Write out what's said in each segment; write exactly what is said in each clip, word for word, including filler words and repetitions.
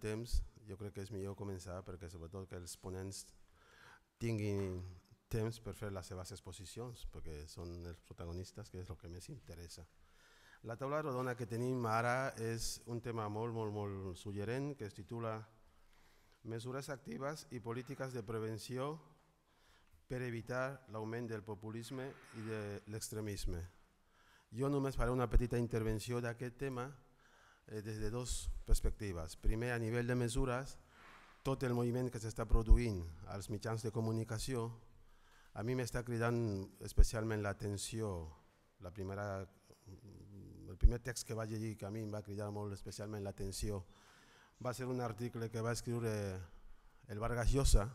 temps, jo crec que és millor començar perquè sobretot que els ponents tinguin temps per fer les seves exposicions, perquè són els protagonistes, que és el que més interessa. La taula rodona que tenim ara és un tema molt, molt, molt suggerent que es titula Mesures actives i polítiques de prevenció per evitar l'augment del populisme i de l'extremisme. Jo només faré una petita intervenció d'aquest tema eh, des de dues perspectives. Primer, a nivell de mesures, tot el moviment que s'està produint als mitjans de comunicació a mi m'està cridant especialment l'atenció. La primera, el primer text que vaig llegir que a mi em va cridar molt especialment l'atenció va ser un article que va escriure el Vargas Llosa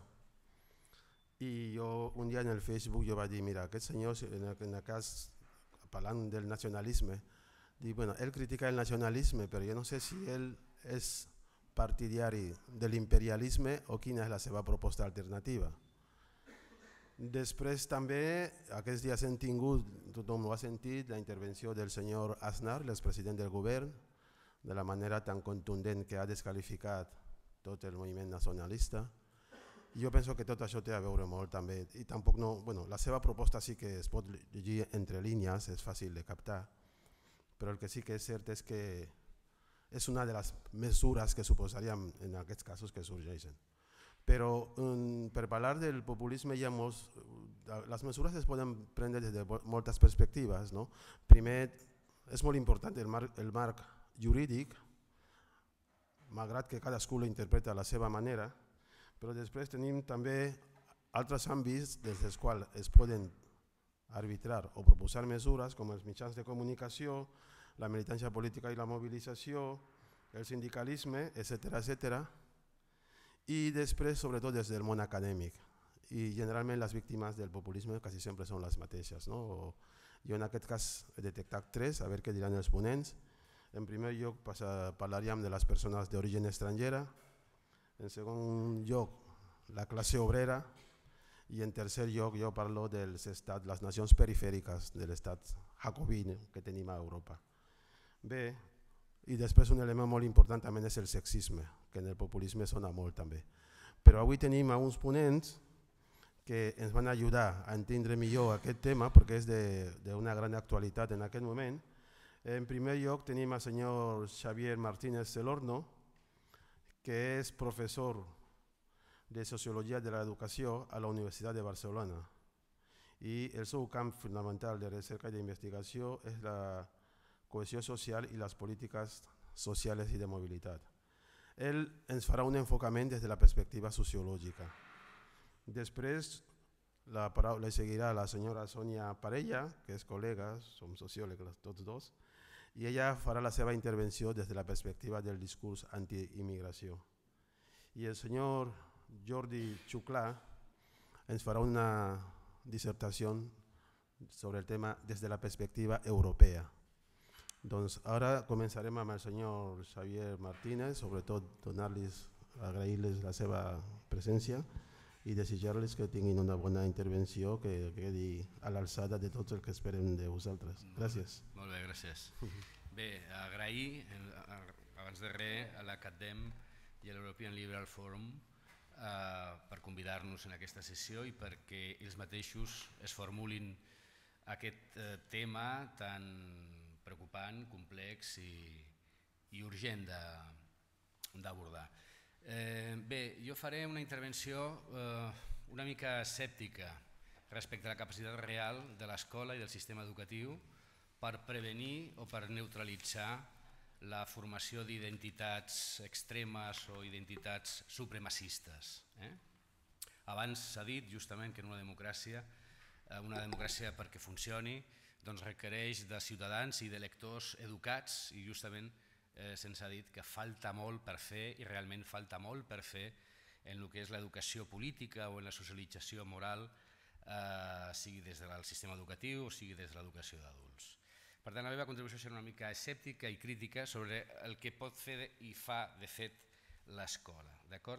i jo un dia en el Facebook jo vaig dir, mira, aquest senyor en el, en el cas parlant del nacionalisme, dic, bueno, ell critica el nacionalisme, però jo no sé si ell és partidari de l'imperialisme o quina és la seva proposta alternativa. Després també, aquests dies hem tingut, tothom ho ha sentit, la intervenció del senyor Aznar, l'expresident del govern, de la manera tan contundent que ha desqualificat tot el moviment nacionalista. Jo penso que tot això té a veure molt també, i tampoc no, bueno, la seva proposta sí que es pot llegir entre línies, és fàcil de captar, però el que sí que és cert és que és una de les mesures que suposaríem en aquests casos que sorgeixen. Però um, per parlar del populisme hi ha molts, les mesures es poden prendre des de moltes perspectives. No? Primer, és molt important el marc, el marc jurídic, malgrat que cadascú l'interpreta a la seva manera, però després tenim també altres àmbits des dels quals es poden arbitrar o proposar mesures com els mitjans de comunicació, la militància política i la mobilització, el sindicalisme, etcètera, etcètera. I després, sobretot, des del món acadèmic. I generalment les víctimes del populisme quasi sempre són les mateixes. No? Jo en aquest cas he detectat tres, a veure què diran els ponents. En primer lloc parlaríem de les persones d'origen estrangera, en segon lloc la classe obrera i en tercer lloc jo parlo de les nacions perifèriques de l'estat jacobí que tenim a Europa. Bé, i després un element molt important també és el sexisme, que en el populisme sona molt també. Però avui tenim uns ponents que ens van ajudar a entendre millor aquest tema perquè és d'una gran actualitat en aquest moment. En primer lloc tenim el senyor Xavier Martínez Celorno, que és professor de Sociologia de l'Educació a la Universitat de Barcelona. I el seu camp fonamental de recerca i d'investigació és la cohesió social i les polítiques socials i de mobilitat. Ell ens farà un enfocament des de la perspectiva sociològica. Després la paraula seguirà la senyora Sònia Parella, que és col·lega, som sociòlegs tots dos, i ella farà la seva intervenció des de la perspectiva del discurs anti-immigració. I el senyor Jordi Xuclà ens farà una dissertació sobre el tema des de la perspectiva europea. Doncs ara començarem amb el senyor Xavier Martínez, sobretot donar-los, agrair-los la seva presència i desitjar-los que tinguin una bona intervenció que quedi a l'alçada de tots els que esperem de vosaltres. Gràcies. Molt bé, gràcies. Bé, agrair abans de res a l'Academ i a l'European Liberal Forum per convidar-nos en aquesta sessió i perquè ells mateixos es formulin aquest tema tan preocupant, complex i urgent d'abordar. Bé, jo faré una intervenció una mica escèptica respecte a la capacitat real de l'escola i del sistema educatiu per prevenir o per neutralitzar la formació d'identitats extremes o identitats supremacistes. Abans s'ha dit justament que en una democràcia, una democràcia perquè funcioni, doncs requereix de ciutadans i d'electors educats i justament se'ns ha dit que falta molt per fer i realment falta molt per fer en el que és l'educació política o en la socialització moral, sigui des del sistema educatiu o sigui des de l'educació d'adults. Per tant, la meva contribució serà una mica escèptica i crítica sobre el que pot fer i fa, de fet, l'escola.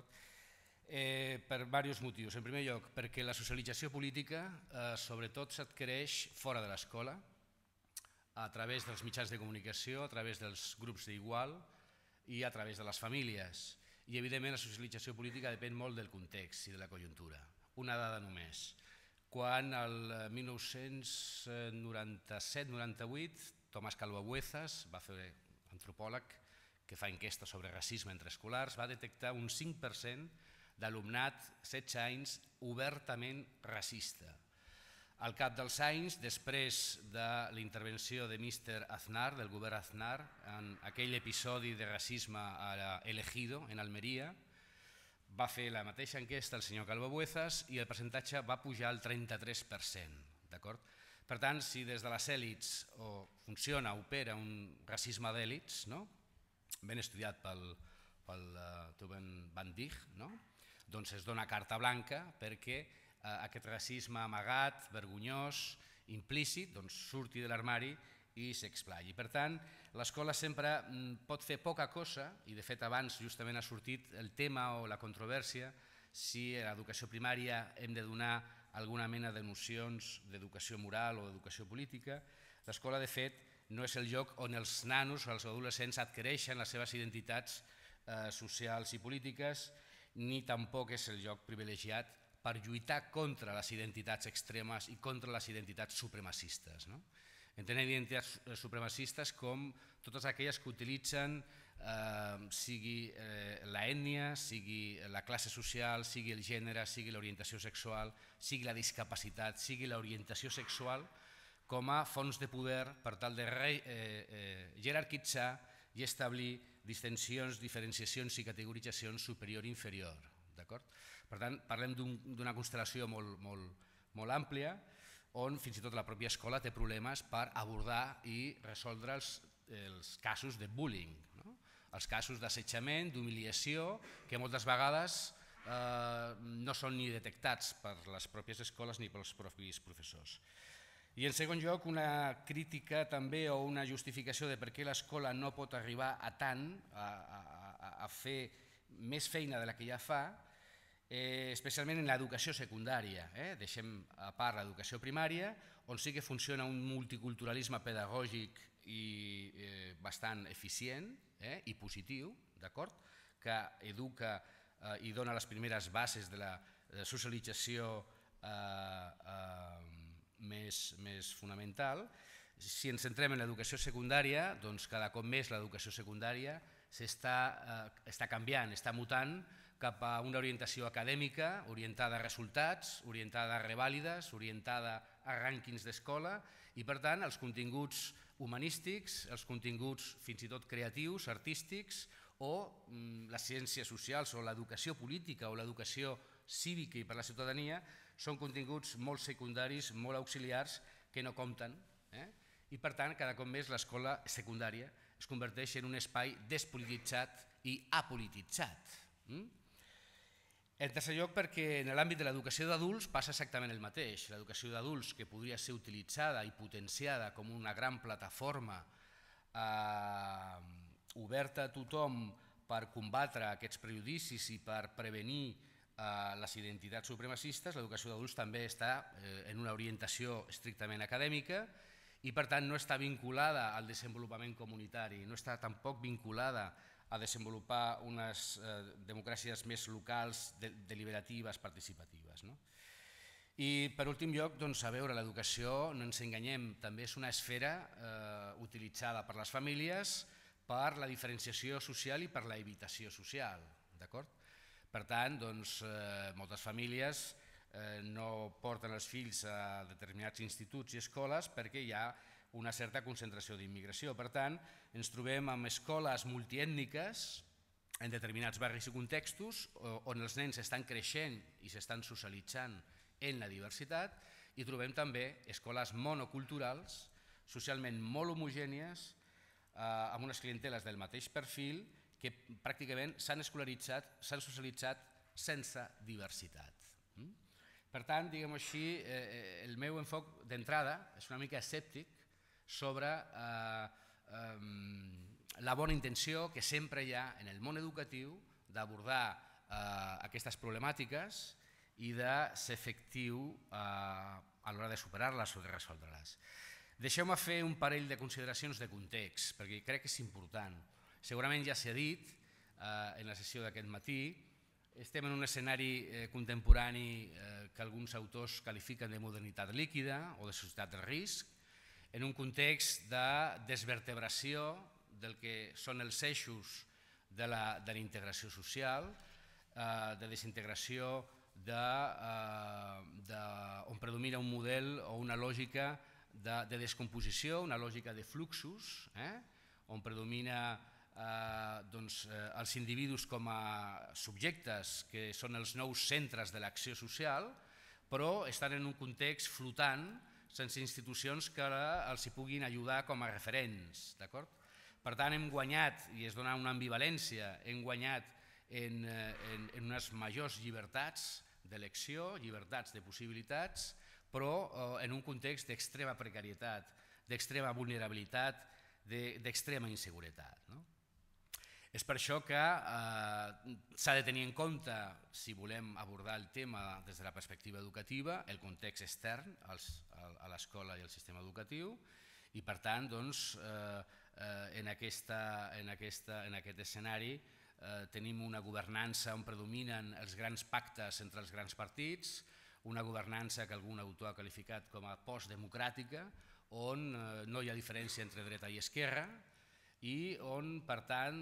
Per diversos motius. En primer lloc, perquè la socialització política sobretot s'adquireix fora de l'escola, a través dels mitjans de comunicació, a través dels grups d'igual i a través de les famílies. i evidentment la socialització política depèn molt del context i de la conjuntura. Una dada només. Quan el mil nou-cents noranta-set noranta-vuit Tomàs Calvo Buezas, va fer antropòleg que fa enquesta sobre racisme entre escolars, va detectar un cinc per cent d'alumnat setze anys obertament racista. Al cap dels anys, després de la intervenció de míster Aznar, del govern Aznar, en aquell episodi de racisme a Elegido, en Almeria, va fer la mateixa enquesta el senyor Calvo Buezas i el percentatge va pujar al trenta-tres per cent. Per tant, si des de les èlits funciona, opera un racisme d'èlits, ben estudiat pel Toben Van Dijk, doncs es dona carta blanca perquè aquest racisme amagat, vergonyós, implícit, surti de l'armari i s'explayi. Per tant, l'escola sempre pot fer poca cosa, i de fet abans justament ha sortit el tema o la controvèrsia si a l'educació primària hem de donar alguna mena de nocions d'educació moral o d'educació política. L'escola, de fet, no és el lloc on els nanos o els adolescents adquireixen les seves identitats socials i polítiques, ni tampoc és el lloc privilegiat per lluitar contra les identitats extremes i contra les identitats supremacistes. Entenem identitats supremacistes com totes aquelles que utilitzen sigui l'ètnia, sigui la classe social, sigui el gènere, sigui l'orientació sexual, sigui la discapacitat, sigui l'orientació sexual, com a fonts de poder per tal de jerarquitzar i establir distincions, diferenciacions i categoritzacions superior i inferior. Per tant, parlem d'una constel·lació molt àmplia on fins i tot la pròpia escola té problemes per abordar i resoldre els casos de bullying, els casos d'assetjament, d'humiliació, que moltes vegades no són ni detectats per les pròpies escoles ni pels propis professors. I en segon lloc, una crítica també o una justificació de per què l'escola no pot arribar a tant, a fer més feina de la que ja fa, especialment en l'educació secundària. Deixem a part l'educació primària, on sí que funciona un multiculturalisme pedagògic i bastant eficient i positiu, que educa i dona les primeres bases de la socialització més fonamental. Si ens centrem en l'educació secundària, doncs cada cop més l'educació secundària està canviant, està mutant cap a una orientació acadèmica, orientada a resultats, orientada a revàlides, orientada a rànquings d'escola i, per tant, els continguts humanístics, els continguts fins i tot creatius, artístics, o les ciències socials o l'educació política o l'educació cívica i per la ciutadania són continguts molt secundaris, molt auxiliars, que no compten i, per tant, cada cop més l'escola secundària es converteix en un espai despolititzat i apolititzat. En tercer lloc, perquè en l'àmbit de l'educació d'adults passa exactament el mateix. L'educació d'adults, que podria ser utilitzada i potenciada com una gran plataforma oberta a tothom per combatre aquests prejudicis i per prevenir les identitats supremacistes, l'educació d'adults també està en una orientació estrictament acadèmica i, per tant, no està vinculada al desenvolupament comunitari, no està tampoc vinculada a desenvolupar unes democràcies més locals, deliberatives, participatives. I, per últim lloc, a veure, l'educació, no ens enganyem, també és una esfera utilitzada per les famílies per la diferenciació social i per la evitació social. Per tant, moltes famílies no porten els fills a determinats instituts i escoles perquè hi ha una certa concentració d'immigració. Per tant, ens trobem amb escoles multiètniques en determinats barris i contextos on els nens estan creixent i s'estan socialitzant en la diversitat i trobem també escoles monoculturals, socialment molt homogènies, amb unes clienteles del mateix perfil que pràcticament s'han escolaritzat, s'han socialitzat sense diversitat. Per tant, diguem-ho així, el meu enfoc d'entrada és una mica escèptic sobre la bona intenció que sempre hi ha en el món educatiu d'abordar aquestes problemàtiques i de ser efectiu a l'hora de superar-les o de resoldre-les. Deixeu-me fer un parell de consideracions de context, perquè crec que és important. Segurament ja s'ha dit, en la sessió d'aquest matí. Estem en un escenari contemporani que alguns autors qualifiquen de modernitat líquida o de societat del risc, en un context de desvertebració del que són els eixos de la integració social, de desintegració on predomina un model o una lògica de descomposició, una lògica de fluxos, on predomina els individus com a subjectes que són els nous centres de l'acció social, però estan en un context flotant sense institucions que els hi puguin ajudar com a referents. Per tant, hem guanyat, i es dona una ambivalència, hem guanyat en unes majors llibertats d'elecció, llibertats de possibilitats, però en un context d'extrema precarietat, d'extrema vulnerabilitat, d'extrema inseguretat. És per això que s'ha de tenir en compte, si volem abordar el tema des de la perspectiva educativa, el context extern a l'escola i al sistema educatiu, i per tant, en aquest escenari tenim una governança on predominen els grans pactes entre els grans partits, una governança que algun autor ha qualificat com a postdemocràtica, on no hi ha diferència entre dreta i esquerra i on, per tant,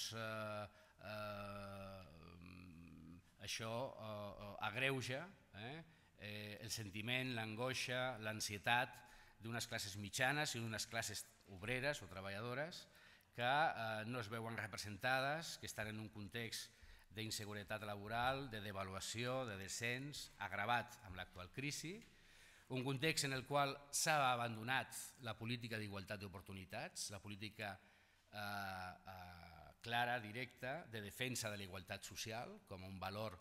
això agreuja el sentiment, l'angoixa, l'ansietat d'unes classes mitjanes i d'unes classes obreres o treballadores que no es veuen representades, que estan en un context d'inseguretat laboral, de devaluació, de descens, agravat amb l'actual crisi, un context en el qual s'ha abandonat la política d'igualtat d'oportunitats, la política clara, directa, de defensa de la igualtat social com un valor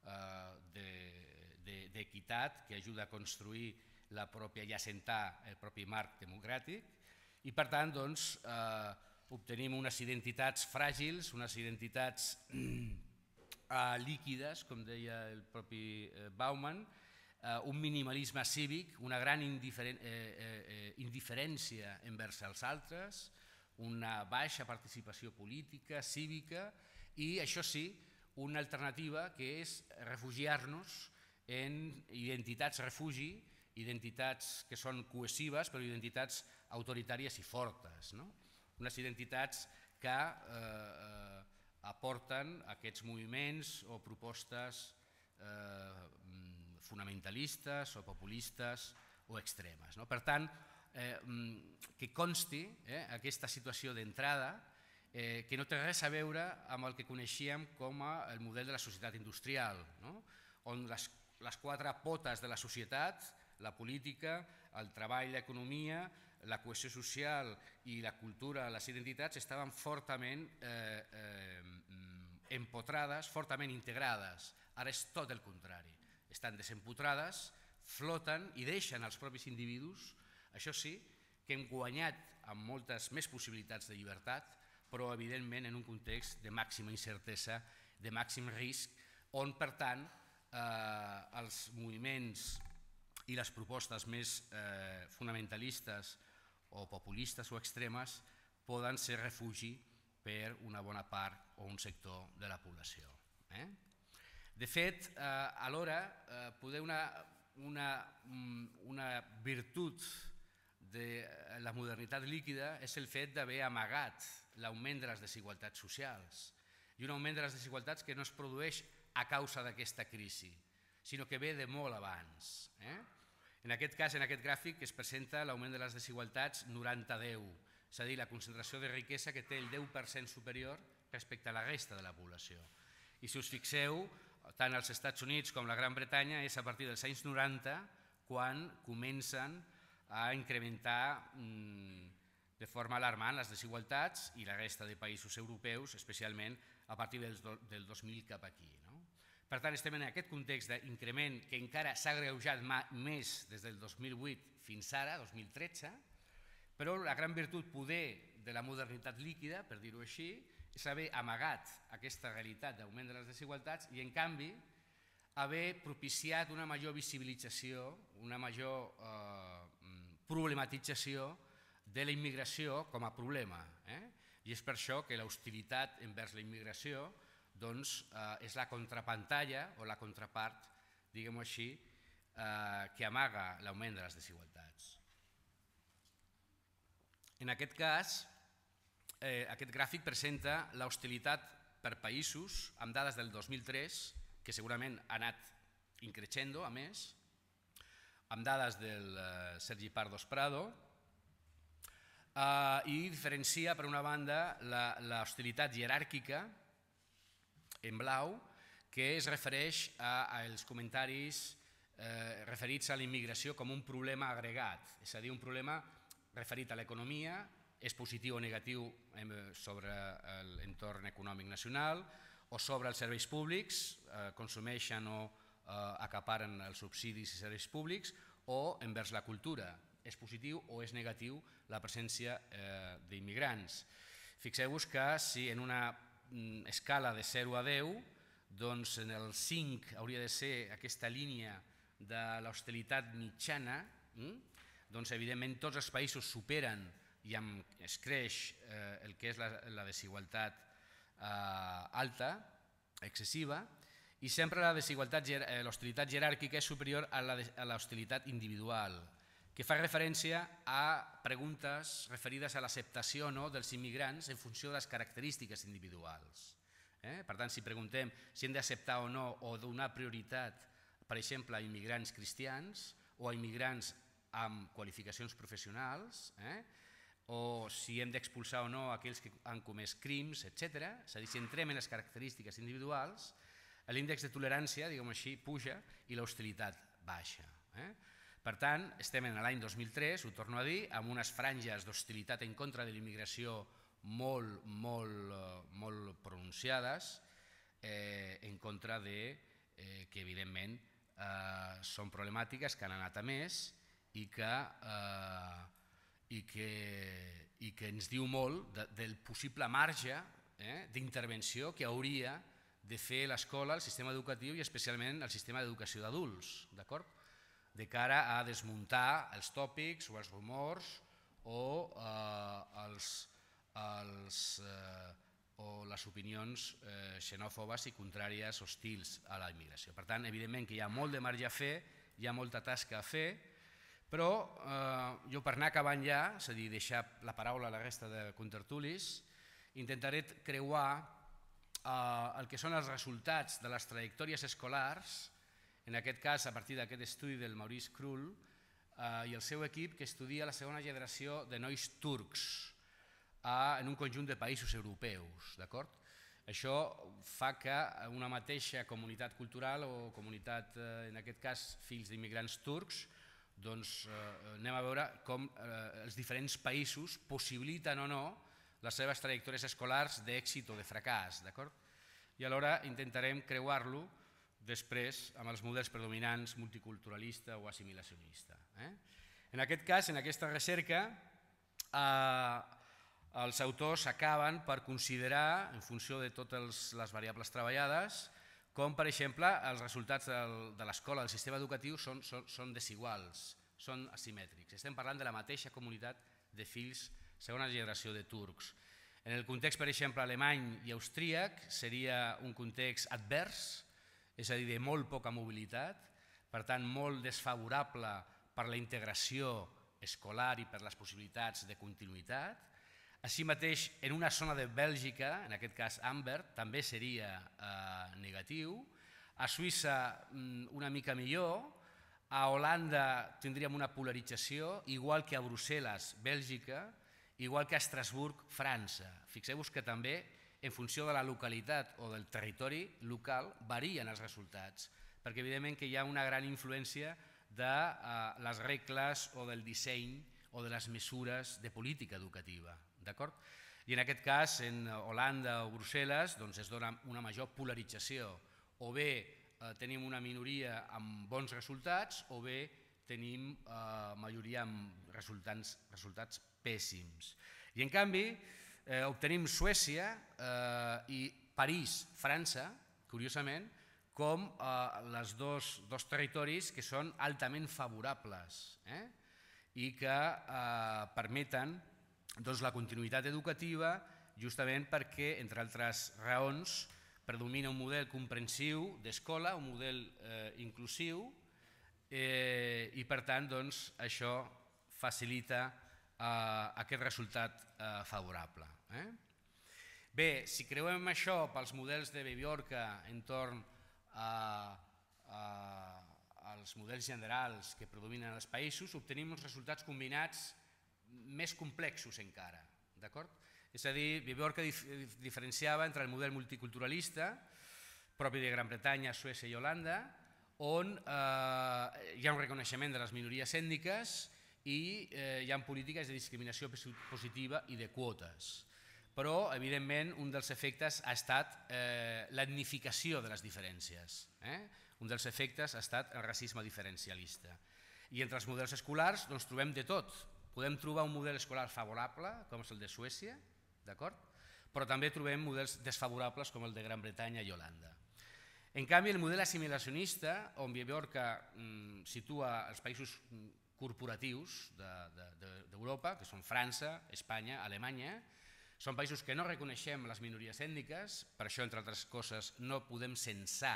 d'equitat que ajuda a construir la pròpia i assentar el propi marc democràtic i, per tant, obtenim unes identitats fràgils, unes identitats líquides, com deia el propi Bauman, un minimalisme cívic, una gran indiferència envers els altres, una baixa participació política, cívica i, això sí, una alternativa que és refugiar-nos en identitats refugi, identitats que són cohesives però identitats autoritàries i fortes, unes identitats que aporten aquests moviments o propostes fonamentalistes o populistes o extremes. Per tant, que consti aquesta situació d'entrada que no té res a veure amb el que coneixíem com el model de la societat industrial, on les quatre potes de la societat, la política, el treball, l'economia, la cohesió social i la cultura, les identitats, estaven fortament empotrades, fortament integrades. Ara és tot el contrari. Estan desempotrades, floten i deixen als propis individus, això sí, que hem guanyat amb moltes més possibilitats de llibertat, però evidentment en un context de màxima incertesa, de màxim risc, on per tant els moviments i les propostes més fonamentalistes o populistes o extremes poden ser refugi per una bona part o un sector de la població. De fet, alhora, poder una virtut de la modernitat líquida és el fet d'haver amagat l'augment de les desigualtats socials i un augment de les desigualtats que no es produeix a causa d'aquesta crisi, sinó que ve de molt abans. En aquest cas, en aquest gràfic, es presenta l'augment de les desigualtats noranta deu, és a dir, la concentració de riquesa que té el deu per cent superior respecte a la resta de la població. I si us fixeu, tant als Estats Units com la Gran Bretanya és a partir dels anys noranta quan comencen a incrementar de forma alarmant les desigualtats i la resta de països europeus, especialment a partir del dos mil cap aquí. Per tant, estem en aquest context d'increment que encara s'ha agreujat més des del dos mil vuit fins ara, dos mil tretze, però la gran virtut poder de la modernitat líquida, per dir-ho així, és haver amagat aquesta realitat d'augment de les desigualtats i, en canvi, haver propiciat una major visibilització, una major problematització de la immigració com a problema. I és per això que l'hostilitat envers la immigració doncs, eh, és la contrapantalla o la contrapart, diguem-ho així, eh, que amaga l'augment de les desigualtats. En aquest cas, eh, aquest gràfic presenta l'hostilitat per països amb dades del dos mil tres, que segurament ha anat increixendo, a més, amb dades del eh, Sergi Pardos Prado, eh, i diferencia, per una banda, l'hostilitat jeràrquica, en blau, que es refereix als comentaris eh, referits a la immigració com un problema agregat, és a dir, un problema referit a l'economia, és positiu o negatiu sobre l'entorn econòmic nacional o sobre els serveis públics, eh, consumeixen o eh, acaparen els subsidis i serveis públics, o envers la cultura, és positiu o és negatiu la presència eh, d'immigrants. Fixeu-vos que si en una escala de zero a deu, doncs en el cinc hauria de ser aquesta línia de l'hostilitat mitjana, doncs evidentment tots els països superen i es creix el que és la desigualtat alta, excessiva, i sempre la desigualtat, l'hostilitat jeràrquica és superior a l'hostilitat individual, que fa referència a preguntes referides a l'acceptació o no dels immigrants en funció de les característiques individuals. Per tant, si preguntem si hem d'acceptar o no o donar prioritat, per exemple, a immigrants cristians o a immigrants amb qualificacions professionals, o si hem d'expulsar o no aquells que han comès crims, etcètera. És a dir, si entrem en les característiques individuals, l'índex de tolerància, diguem-ho així, puja i l'hostilitat baixa. Per tant, estem en l'any dos mil tres, ho torno a dir, amb unes franges d'hostilitat en contra de la immigració molt, molt, molt pronunciades, en contra de que, evidentment, són problemàtiques que han anat a més i que i que ens diu molt del possible marge d'intervenció que hauria de fer l'escola, el sistema educatiu i especialment el sistema d'educació d'adults, d'acord? De cara a desmuntar els tòpics o els rumors o les opinions xenòfobes i contràries, hostils a la immigració. Per tant, evidentment que hi ha molt de marge a fer, hi ha molta tasca a fer, però jo per anar acabant ja, és a dir, deixar la paraula a la resta de contertulis, intentaré creuar el que són els resultats de les trajectòries escolars, en aquest cas a partir d'aquest estudi del Maurice Krull i el seu equip, que estudia la segona generació de nois turcs en un conjunt de països europeus. Això fa que una mateixa comunitat cultural o comunitat, en aquest cas fills d'immigrants turcs, doncs anem a veure com els diferents països possibiliten o no les seves trajectòries escolars d'èxit o de fracàs. I alhora intentarem creuar-lo després amb els models predominants multiculturalista o assimilacionista. En aquest cas, en aquesta recerca, els autors acaben per considerar, en funció de totes les variables treballades, com, per exemple, els resultats de l'escola, del sistema educatiu, són desiguals, són asimètrics. Estem parlant de la mateixa comunitat de fills, segona generació de turcs. En el context, per exemple, alemany i austríac, seria un context advers, és a dir, de molt poca mobilitat, per tant, molt desfavorable per la integració escolar i per les possibilitats de continuïtat. Així mateix, en una zona de Bèlgica, en aquest cas Amber, també seria negatiu. A Suïssa una mica millor. A Holanda tindríem una polarització, igual que a Brussel·les, Bèlgica, igual que a Estrasburg, França. Fixeu-vos que també, en funció de la localitat o del territori local, varien els resultats, perquè evidentment que hi ha una gran influència de les regles o del disseny o de les mesures de política educativa. I en aquest cas, en Holanda o Brussel·les, es dona una major polarització. O bé tenim una minoria amb bons resultats o bé tenim majoria amb resultats pèssims. I en canvi, obtenim Suècia i París, França, curiosament, com els dos territoris que són altament favorables i que permeten la continuïtat educativa justament perquè, entre altres raons, predomina un model comprensiu d'escola, un model eh, inclusiu, eh, i per tant doncs, això facilita eh, aquest resultat eh, favorable. Eh? Bé, si creuem això pels models de Babiorka entorn a, a, als models generals que predominen als països, obtenim uns resultats combinats més complexos encara. És a dir, Babiorka dif diferenciava entre el model multiculturalista, propi de Gran Bretanya, Suècia i Holanda, on eh, hi ha un reconeixement de les minories ètniques i eh, hi ha polítiques de discriminació positiva i de quotes. Però, evidentment, un dels efectes ha estat eh, l'etnificació de les diferències. Eh? Un dels efectes ha estat el racisme diferencialista. I entre els models escolars doncs, trobem de tot. Podem trobar un model escolar favorable, com és el de Suècia, però també trobem models desfavorables com el de Gran Bretanya i Holanda. En canvi, el model assimilacionista, on Babiorka mm, situa els països corporatius d'Europa, que són França, Espanya, Alemanya, són països que no reconeixem les minories ètniques, per això, entre altres coses, no podem censar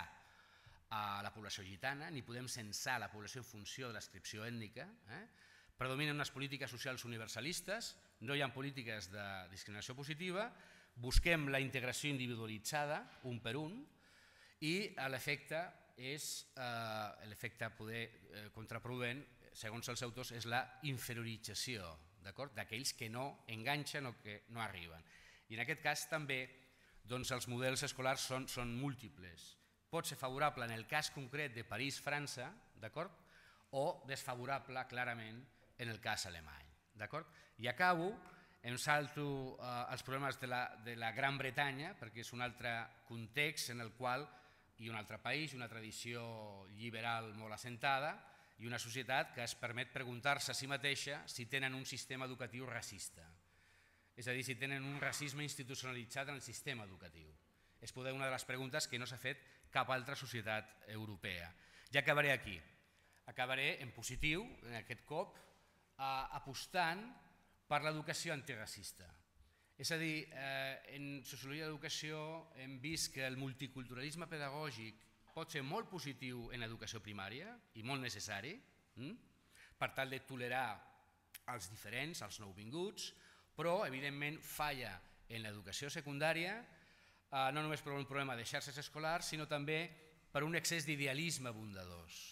a la població gitana, ni podem censar la població en funció de l'adscripció ètnica. Eh? Predominen unes polítiques socials universalistes, no hi ha polítiques de discriminació positiva, busquem la integració individualitzada, un per un, i l'efecte és, eh, l'efecte poder eh, contraproduent, segons els autors, és la inferiorització d'aquells que no enganxen o que no arriben. I en aquest cas també doncs, els models escolars són, són múltiples. Pot ser favorable en el cas concret de París, França, o desfavorable clarament en el cas alemany. I acabo, em salto eh, els problemes de la, de la Gran Bretanya, perquè és un altre context en el qual hi ha un altre país, una tradició liberal molt assentada i una societat que es permet preguntar-se a si mateixa si tenen un sistema educatiu racista. És a dir, si tenen un racisme institucionalitzat en el sistema educatiu. És poder una de les preguntes que no s'ha fet cap altra societat europea. Ja acabaré aquí. Acabaré en positiu, en aquest cop, apostant per l'educació antiracista. És a dir, en sociologia de l'educació hem vist que el multiculturalisme pedagògic pot ser molt positiu en l'educació primària i molt necessari, per tal de tolerar els diferents, els nouvinguts, però evidentment falla en l'educació secundària, no només per un problema de xarxes escolars, sinó també per un excés d'idealisme bondadós.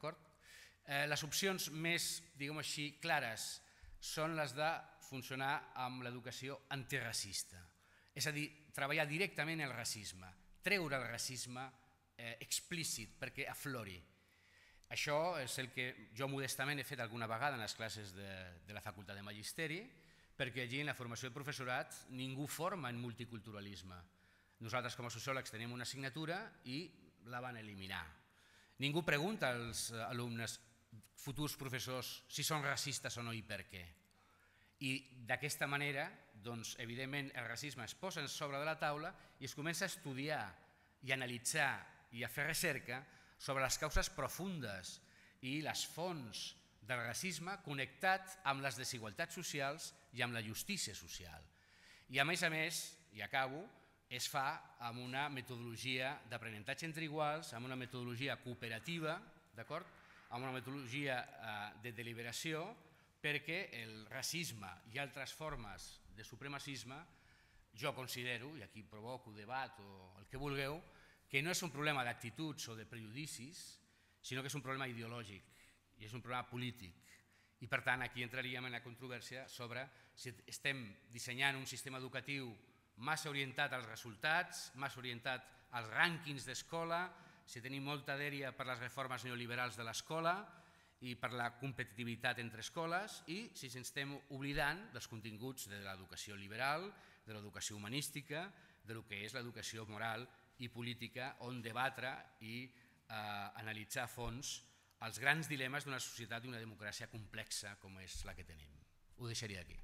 Les opcions més, diguem així, clares són les de funcionar amb l'educació antiracista. És a dir, treballar directament el racisme, treure el racisme explícit perquè aflori. Això és el que jo modestament he fet alguna vegada en les classes de la Facultat de Magisteri, perquè allí en la formació del professorat ningú forma en multiculturalisme. Nosaltres com a sociòlegs tenim una assignatura i la van eliminar. Ningú pregunta als alumnes, futurs professors, si són racistes o no i per què. I d'aquesta manera, doncs, evidentment, el racisme es posa sobre de la taula i es comença a estudiar i a analitzar i a fer recerca sobre les causes profundes i les fonts del racisme connectat amb les desigualtats socials i amb la justícia social. I a més a més, i acabo, es fa amb una metodologia d'aprenentatge entre iguals, amb una metodologia cooperativa, d'acord? Amb una metodologia de deliberació, perquè el racisme i altres formes de supremacisme, jo considero, i aquí provoco debat o el que vulgueu, que no és un problema d'actituds o de prejudicis, sinó que és un problema ideològic i és un problema polític. I per tant aquí entraríem en la controvèrsia sobre si estem dissenyant un sistema educatiu massa orientat als resultats, massa orientat als rànquings d'escola, si tenim molta dèria per les reformes neoliberals de l'escola i per la competitivitat entre escoles i si ens estem oblidant dels continguts de l'educació liberal, de l'educació humanística, de lo que és l'educació moral i política on debatre i analitzar a fons els grans dilemes d'una societat i una democràcia complexa com és la que tenim. Ho deixaria aquí.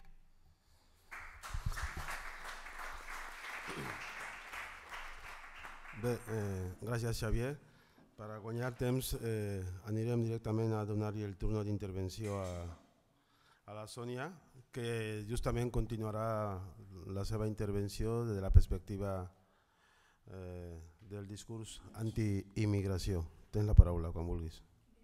Bé, gràcies Xavier. Per a guanyar temps anirem directament a donar-li el torn d'intervenció a la Sònia, que justament continuarà la seva intervenció des de la perspectiva eh, del discurs anti-immigració. Tens la paraula quan vulguis.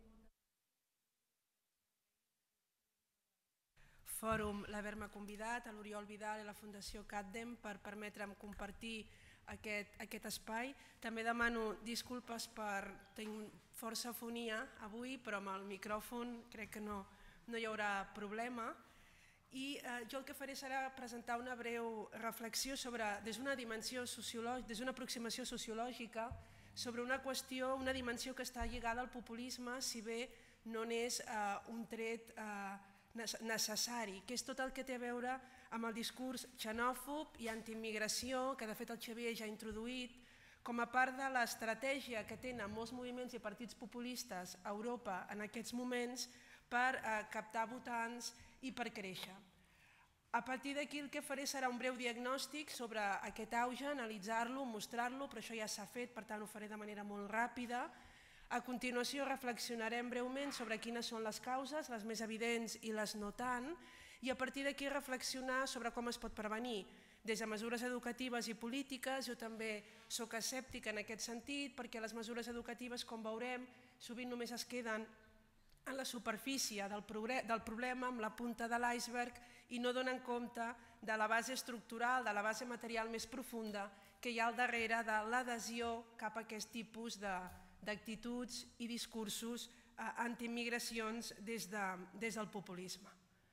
Fòrum l'haver-me convidat, a l'Oriol Vidal i la Fundació CatDem per permetre'm compartir aquest, aquest espai. També demano disculpes per tenir força afonia avui, però amb el micròfon crec que no, no hi haurà problema. I eh, jo el que faré serà presentar una breu reflexió sobre, des d'una dimensió sociològica, des d'una aproximació sociològica, sobre una qüestió, una dimensió que està lligada al populisme, si bé no n'és eh, un tret eh, necessari, que és tot el que té a veure amb el discurs xenòfob i antiimmigració, que de fet el Xavier ja ha introduït, com a part de l'estratègia que tenen molts moviments i partits populistes a Europa en aquests moments per eh, captar votants i per créixer. A partir d'aquí el que faré serà un breu diagnòstic sobre aquest auge, analitzar-lo, mostrar-lo, però això ja s'ha fet, per tant ho faré de manera molt ràpida. A continuació reflexionarem breument sobre quines són les causes, les més evidents i les no tant, i a partir d'aquí reflexionar sobre com es pot prevenir. Des de mesures educatives i polítiques, jo també soc escèptica en aquest sentit, perquè les mesures educatives, com veurem, sovint només es queden en la superfície del problema, amb la punta de l'iceberg, i no donen compte de la base estructural, de la base material més profunda que hi ha al darrere de l'adhesió cap a aquest tipus d'actituds i discursos antiimmigracions des del populisme.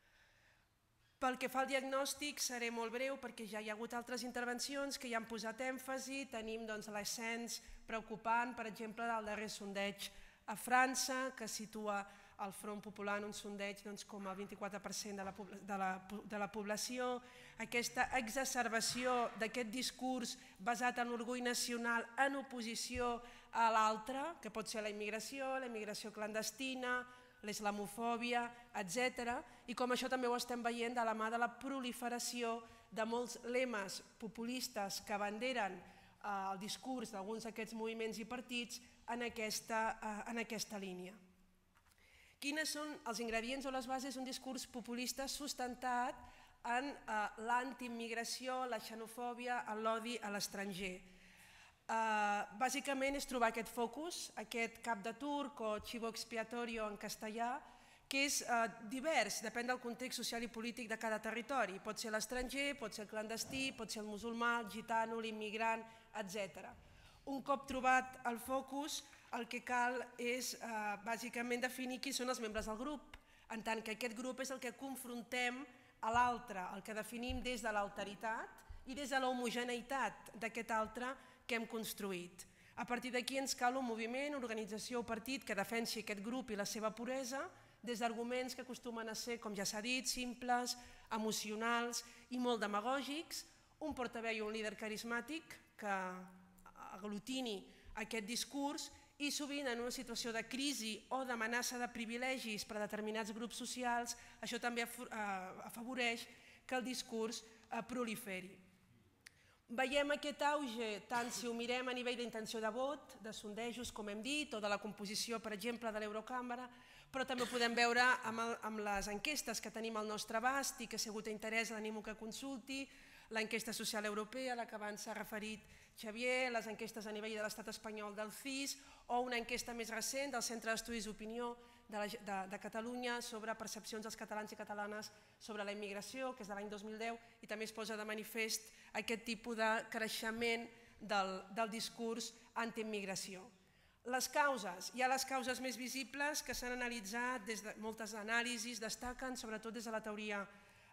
Pel que fa al diagnòstic seré molt breu perquè ja hi ha hagut altres intervencions que ja han posat èmfasi. Tenim l'ascens preocupant, per exemple, del darrer sondeig a França, que situa el Front Popular en un sondeig com el vint-i-quatre per cent de la població. Aquesta exacerbació d'aquest discurs basat en l'orgull nacional en oposició a l'altre, que pot ser la immigració, la immigració clandestina, l'islamofòbia, etcètera. I com això també ho estem veient de la mà de la proliferació de molts lemes populistes que abanderen el discurs d'alguns d'aquests moviments i partits en aquesta línia. Quins són els ingredients o les bases d'un discurs populista sustentat en l'antiimmigració, la xenofòbia, l'odi a l'estranger? Bàsicament és trobar aquest focus, aquest cap de turc o chivo expiatorio en castellà, que és divers, depèn del context social i polític de cada territori. Pot ser l'estranger, pot ser el clandestí, pot ser el musulmà, el gitano, l'immigrant, etcètera. Un cop trobat el focus, el que cal és bàsicament definir qui són els membres del grup, en tant que aquest grup és el que confrontem a l'altre, el que definim des de l'alteritat i des de l'homogeneïtat d'aquest altre que hem construït. A partir d'aquí ens cal un moviment, organització o partit que defensi aquest grup i la seva puresa des d'arguments que acostumen a ser, com ja s'ha dit, simples, emocionals i molt demagògics, un portaveu i un líder carismàtic que aglutini aquest discurs i sovint en una situació de crisi o d'amenaça de privilegis per a determinats grups socials, això també afavoreix que el discurs proliferi. Veiem aquest auge tant si ho mirem a nivell d'intenció de vot, de sondejos, com hem dit, o de la composició, per exemple, de l'Eurocàmera, però també ho podem veure amb les enquestes que tenim al nostre abast i que, si ha hagut interès, l'animo que consulti, l'enquesta social europea, a la que abans s'ha referit Xavier, les enquestes a nivell de l'estat espanyol del C I S o una enquesta més recent del Centre d'Estudis d'Opinió de Catalunya sobre percepcions dels catalans i catalanes sobre la immigració, que és de l'any dos mil deu, i també es posa de manifest aquest tipus de creixement del discurs antiimmigració. Les causes, hi ha les causes més visibles que s'han analitzat des de moltes anàlisis, destaquen sobretot des de la teoria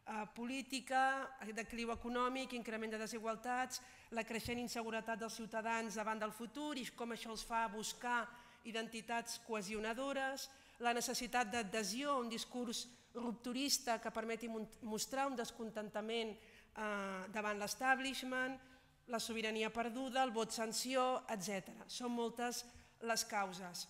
política, decliu econòmic, increment de desigualtats, la creixent inseguretat dels ciutadans davant del futur i com això els fa buscar identitats cohesionadores, la necessitat d'adhesió a un discurs rupturista que permeti mostrar un descontentament davant l'establishment, la sobirania perduda, el vot sanció, etcètera. Són moltes les causes.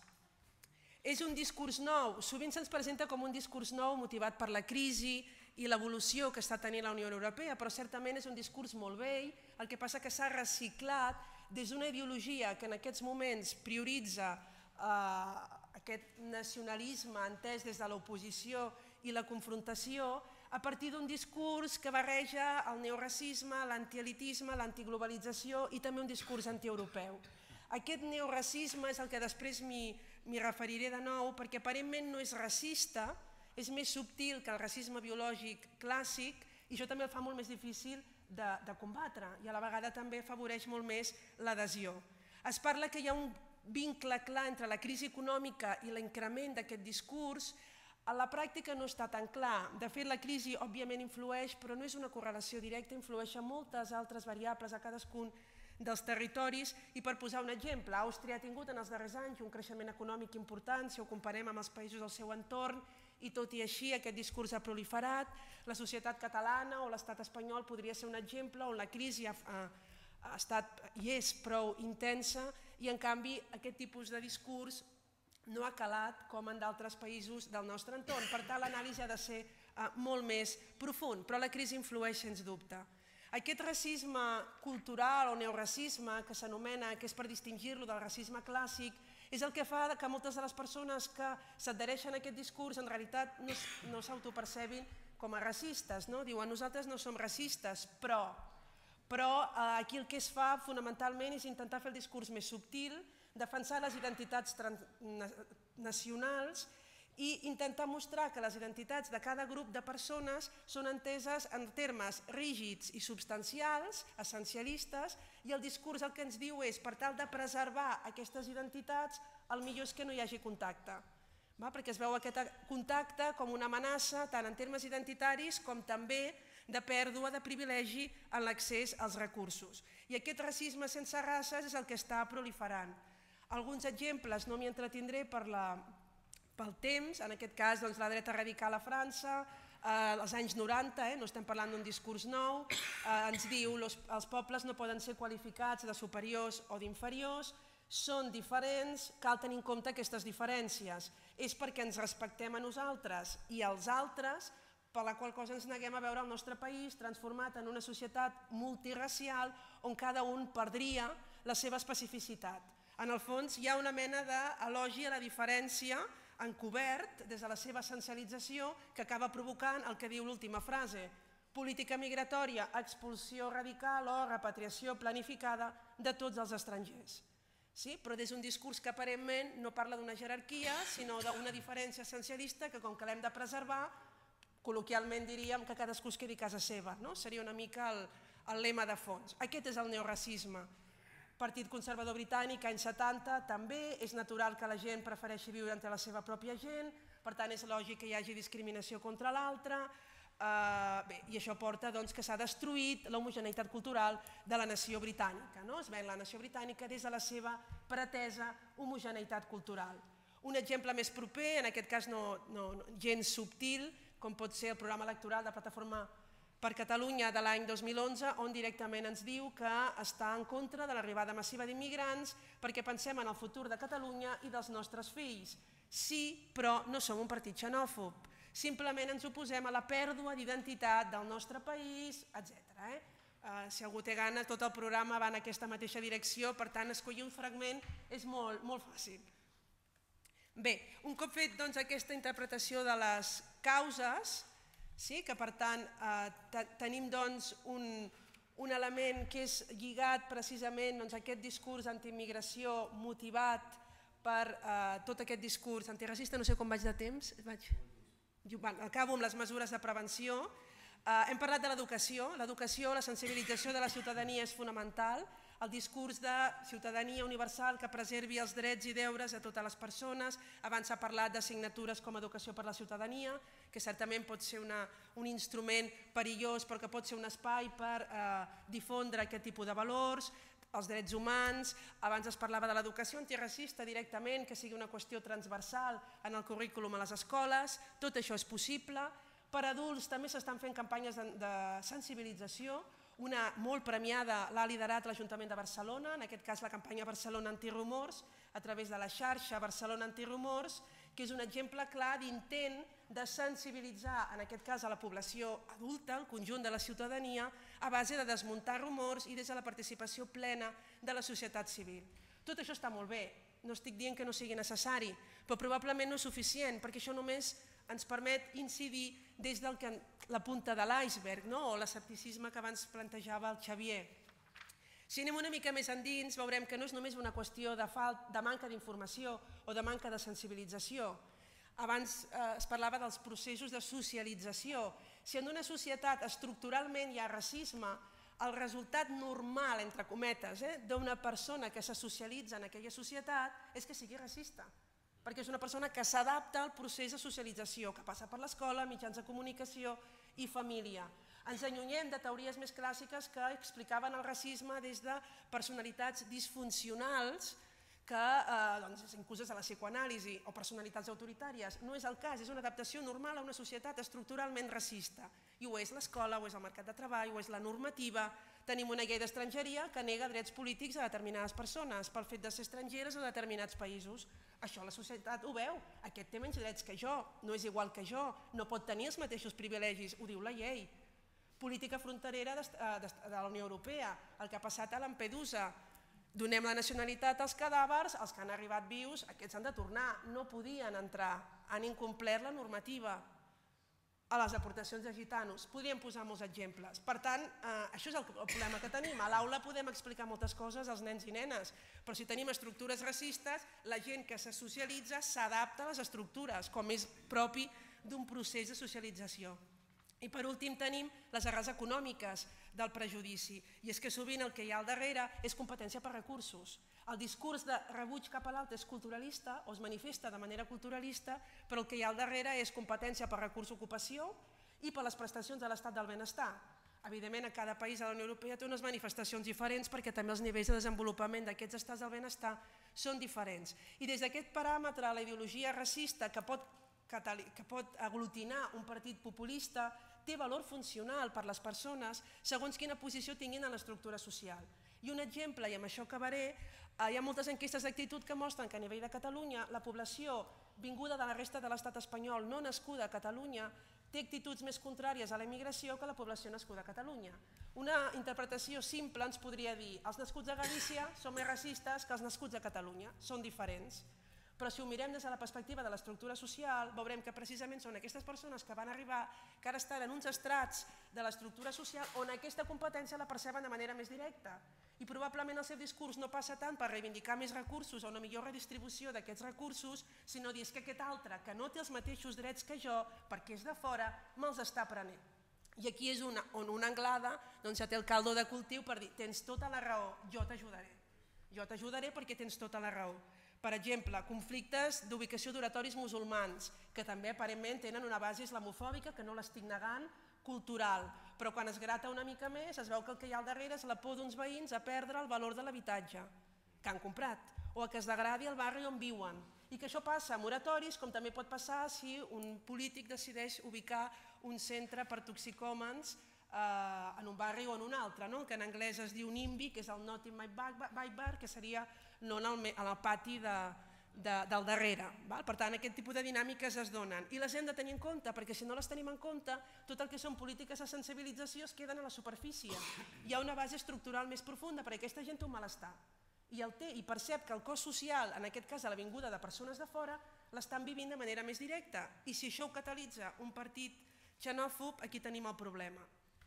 És un discurs nou, sovint se'ns presenta com un discurs nou motivat per la crisi i l'evolució que està tenint la Unió Europea, però certament és un discurs molt vell, el que passa que s'ha reciclat des d'una ideologia que en aquests moments prioritza aquest nacionalisme entès des de l'oposició i la confrontació a partir d'un discurs que barreja el neoracisme, l'antielitisme, l'antiglobalització i també un discurs antieuropeu. Aquest neoracisme és el que després m'hi referiré de nou, perquè aparentment no és racista, és més subtil que el racisme biològic clàssic i això també el fa molt més difícil de, de combatre i a la vegada també afavoreix molt més l'adhesió. Es parla que hi ha un vincle clar entre la crisi econòmica i l'increment d'aquest discurs. A la pràctica no està tan clar. De fet, la crisi òbviament influeix, però no és una correlació directa, influeix a moltes altres variables a cadascun dels territoris i per posar un exemple, Àustria ha tingut en els darrers anys un creixement econòmic important si ho comparem amb els països del seu entorn i tot i així aquest discurs ha proliferat. La societat catalana o l'estat espanyol podria ser un exemple on la crisi ha, ha estat i és prou intensa i en canvi aquest tipus de discurs no ha calat com en d'altres països del nostre entorn. Per tant, l'anàlisi ha de ser uh, molt més profund, però la crisi influeix sens dubte. Aquest racisme cultural o neoracisme que s'anomena, que és per distingir-lo del racisme clàssic, és el que fa que moltes de les persones que s'adhereixen a aquest discurs en realitat no, no s'autopercebin com a racistes. No? Diuen, nosaltres no som racistes, però, però eh, aquí el que es fa fonamentalment és intentar fer el discurs més subtil, defensar les identitats nacionals i intentar mostrar que les identitats de cada grup de persones són enteses en termes rígids i substancials, essencialistes, i el discurs el que ens diu és, per tal de preservar aquestes identitats, el millor és que no hi hagi contacte, va? Perquè es veu aquest contacte com una amenaça tant en termes identitaris com també de pèrdua de privilegi en l'accés als recursos. I aquest racisme sense races és el que està proliferant. Alguns exemples, no m'hi entretindré per la... pel temps, en aquest cas doncs, la dreta radical a França, eh, als anys noranta, eh, no estem parlant d'un discurs nou, eh, ens diu que els pobles no poden ser qualificats de superiors o d'inferiors, són diferents, cal tenir en compte aquestes diferències. És perquè ens respectem a nosaltres i als altres, per la qual cosa ens neguem a veure el nostre país transformat en una societat multiracial on cada un perdria la seva especificitat. En el fons hi ha una mena d'elogi a la diferència encobert des de la seva essencialització que acaba provocant el que diu l'última frase: política migratòria, expulsió radical o repatriació planificada de tots els estrangers. Sí? Però des d'un discurs que aparentment no parla d'una jerarquia, sinó d'una diferència essencialista que com que l'hem de preservar, col·loquialment diríem que cadascú es quedi a casa seva. No? Seria una mica el, el lema de fons. Aquest és el neoracisme. Partit Conservador Britànic, anys setanta, també és natural que la gent prefereixi viure entre la seva pròpia gent, per tant és lògic que hi hagi discriminació contra l'altre, eh, i això porta doncs, que s'ha destruït l'homogeneïtat cultural de la nació britànica. No? Es ven la nació britànica des de la seva pretesa homogeneïtat cultural. Un exemple més proper, en aquest cas no, no, gens subtil, com pot ser el programa electoral de Plataforma per Catalunya de l'any dos mil onze, on directament ens diu que està en contra de l'arribada massiva d'immigrants perquè pensem en el futur de Catalunya i dels nostres fills. Sí, però no som un partit xenòfob. Simplement ens oposem a la pèrdua d'identitat del nostre país, etcètera. Eh? Uh, si algú té gana, tot el programa va en aquesta mateixa direcció, per tant, escollir un fragment és molt, molt fàcil. Bé, un cop fet doncs, aquesta interpretació de les causes, sí, que per tant eh, tenim doncs, un, un element que és lligat precisament doncs, a aquest discurs antiimmigració motivat per eh, tot aquest discurs antiracista, no sé com vaig de temps, vaig... acabo amb les mesures de prevenció. Eh, hem parlat de l'educació, l'educació, la sensibilització de la ciutadania és fonamental, el discurs de ciutadania universal que preservi els drets i deures de totes les persones. Abans s'ha parlat d'assignatures com Educació per la Ciutadania, que certament pot ser una, un instrument perillós però que pot ser un espai per eh, difondre aquest tipus de valors, els drets humans. Abans es parlava de l'educació antiracista directament, que sigui una qüestió transversal en el currículum a les escoles. Tot això és possible. Per adults també s'estan fent campanyes de, de sensibilització. Una molt premiada l'ha liderat l'Ajuntament de Barcelona, en aquest cas la campanya Barcelona Antirumors, a través de la xarxa Barcelona Antirumors, que és un exemple clar d'intent de sensibilitzar, en aquest cas a la població adulta, el conjunt de la ciutadania, a base de desmuntar rumors i des de la participació plena de la societat civil. Tot això està molt bé, no estic dient que no sigui necessari, però probablement no és suficient, perquè això només ens permet incidir des de la punta de l'iceberg, o l'escepticisme que abans plantejava el Xavier. Si anem una mica més endins, veurem que no és només una qüestió de manca d'informació o de manca de sensibilització. Abans es parlava dels processos de socialització. Si en una societat estructuralment hi ha racisme, el resultat normal, entre cometes, d'una persona que se socialitza en aquella societat és que sigui racista, perquè és una persona que s'adapta al procés de socialització, que passa per l'escola, mitjans de comunicació i família. Ens allunyem de teories més clàssiques que explicaven el racisme des de personalitats disfuncionals, que incluses a la psicoanàlisi, o personalitats autoritàries. No és el cas, és una adaptació normal a una societat estructuralment racista. I ho és l'escola, ho és el mercat de treball, ho és la normativa. Tenim una llei d'estrangeria que nega drets polítics a determinades persones pel fet de ser estrangeres a determinats països. Això la societat ho veu. Aquest té menys drets que jo, no és igual que jo, no pot tenir els mateixos privilegis, ho diu la llei. Política fronterera de la Unió Europea, el que ha passat a Lampedusa. Donem la nacionalitat als cadàvers, els que han arribat vius, aquests han de tornar, no podien entrar, han incomplert la normativa. A les deportacions de gitanos, podríem posar molts exemples. Per tant, això és el problema que tenim. A l'aula podem explicar moltes coses als nens i nenes, però si tenim estructures racistes, la gent que se socialitza s'adapta a les estructures, com és propi d'un procés de socialització. I per últim tenim les arrels econòmiques del prejudici, i és que sovint el que hi ha al darrere és competència per recursos. El discurs de rebuig cap a l'altre és culturalista o es manifesta de manera culturalista, però el que hi ha al darrere és competència per recurs d'ocupació i per les prestacions de l'estat del benestar. Evidentment, a cada país de la Unió Europea té unes manifestacions diferents perquè també els nivells de desenvolupament d'aquests estats del benestar són diferents. I des d'aquest paràmetre, la ideologia racista que pot que pot aglutinar un partit populista té valor funcional per les persones segons quina posició tinguin en l'estructura social. I un exemple, i amb això acabaré, hi ha moltes enquestes d'actitud que mostren que a nivell de Catalunya la població vinguda de la resta de l'estat espanyol no nascuda a Catalunya té actituds més contràries a la immigració que la població nascuda a Catalunya. Una interpretació simple ens podria dir els nascuts a Galícia són més racistes que els nascuts a Catalunya, són diferents. Però si ho mirem des de la perspectiva de l'estructura social, veurem que precisament són aquestes persones que van arribar, que ara estan en uns estrats de l'estructura social on aquesta competència la perceben de manera més directa. I probablement el seu discurs no passa tant per reivindicar més recursos o una millor redistribució d'aquests recursos, sinó dir que aquest altre, que no té els mateixos drets que jo, perquè és de fora, me'ls està prenent. I aquí és on una anglada ja té el caldo de cultiu per dir tens tota la raó, jo t'ajudaré. Jo t'ajudaré perquè tens tota la raó. Per exemple, conflictes d'ubicació d'oratoris musulmans, que també aparentment tenen una base islamofòbica, que no l'estic negant, cultural, però quan es grata una mica més es veu que el que hi ha al darrere és la por d'uns veïns a perdre el valor de l'habitatge que han comprat, o a que es degradi el barri on viuen. I que això passa amb oratoris, com també pot passar si un polític decideix ubicar un centre per toxicòmens en un barri o en un altre, que en anglès es diu NIMBY, que és el Not in my backyard, que seria no en el pati del darrere. Per tant, aquest tipus de dinàmiques es donen i les hem de tenir en compte, perquè si no les tenim en compte, tot el que són polítiques de sensibilització es queden a la superfície. Hi ha una base estructural més profunda, perquè aquesta gent té un malestar i el té i percep que el cost social, en aquest cas a la vinguda de persones de fora, l'estan vivint de manera més directa. I si això ho catalitza un partit xenòfob, aquí tenim el problema.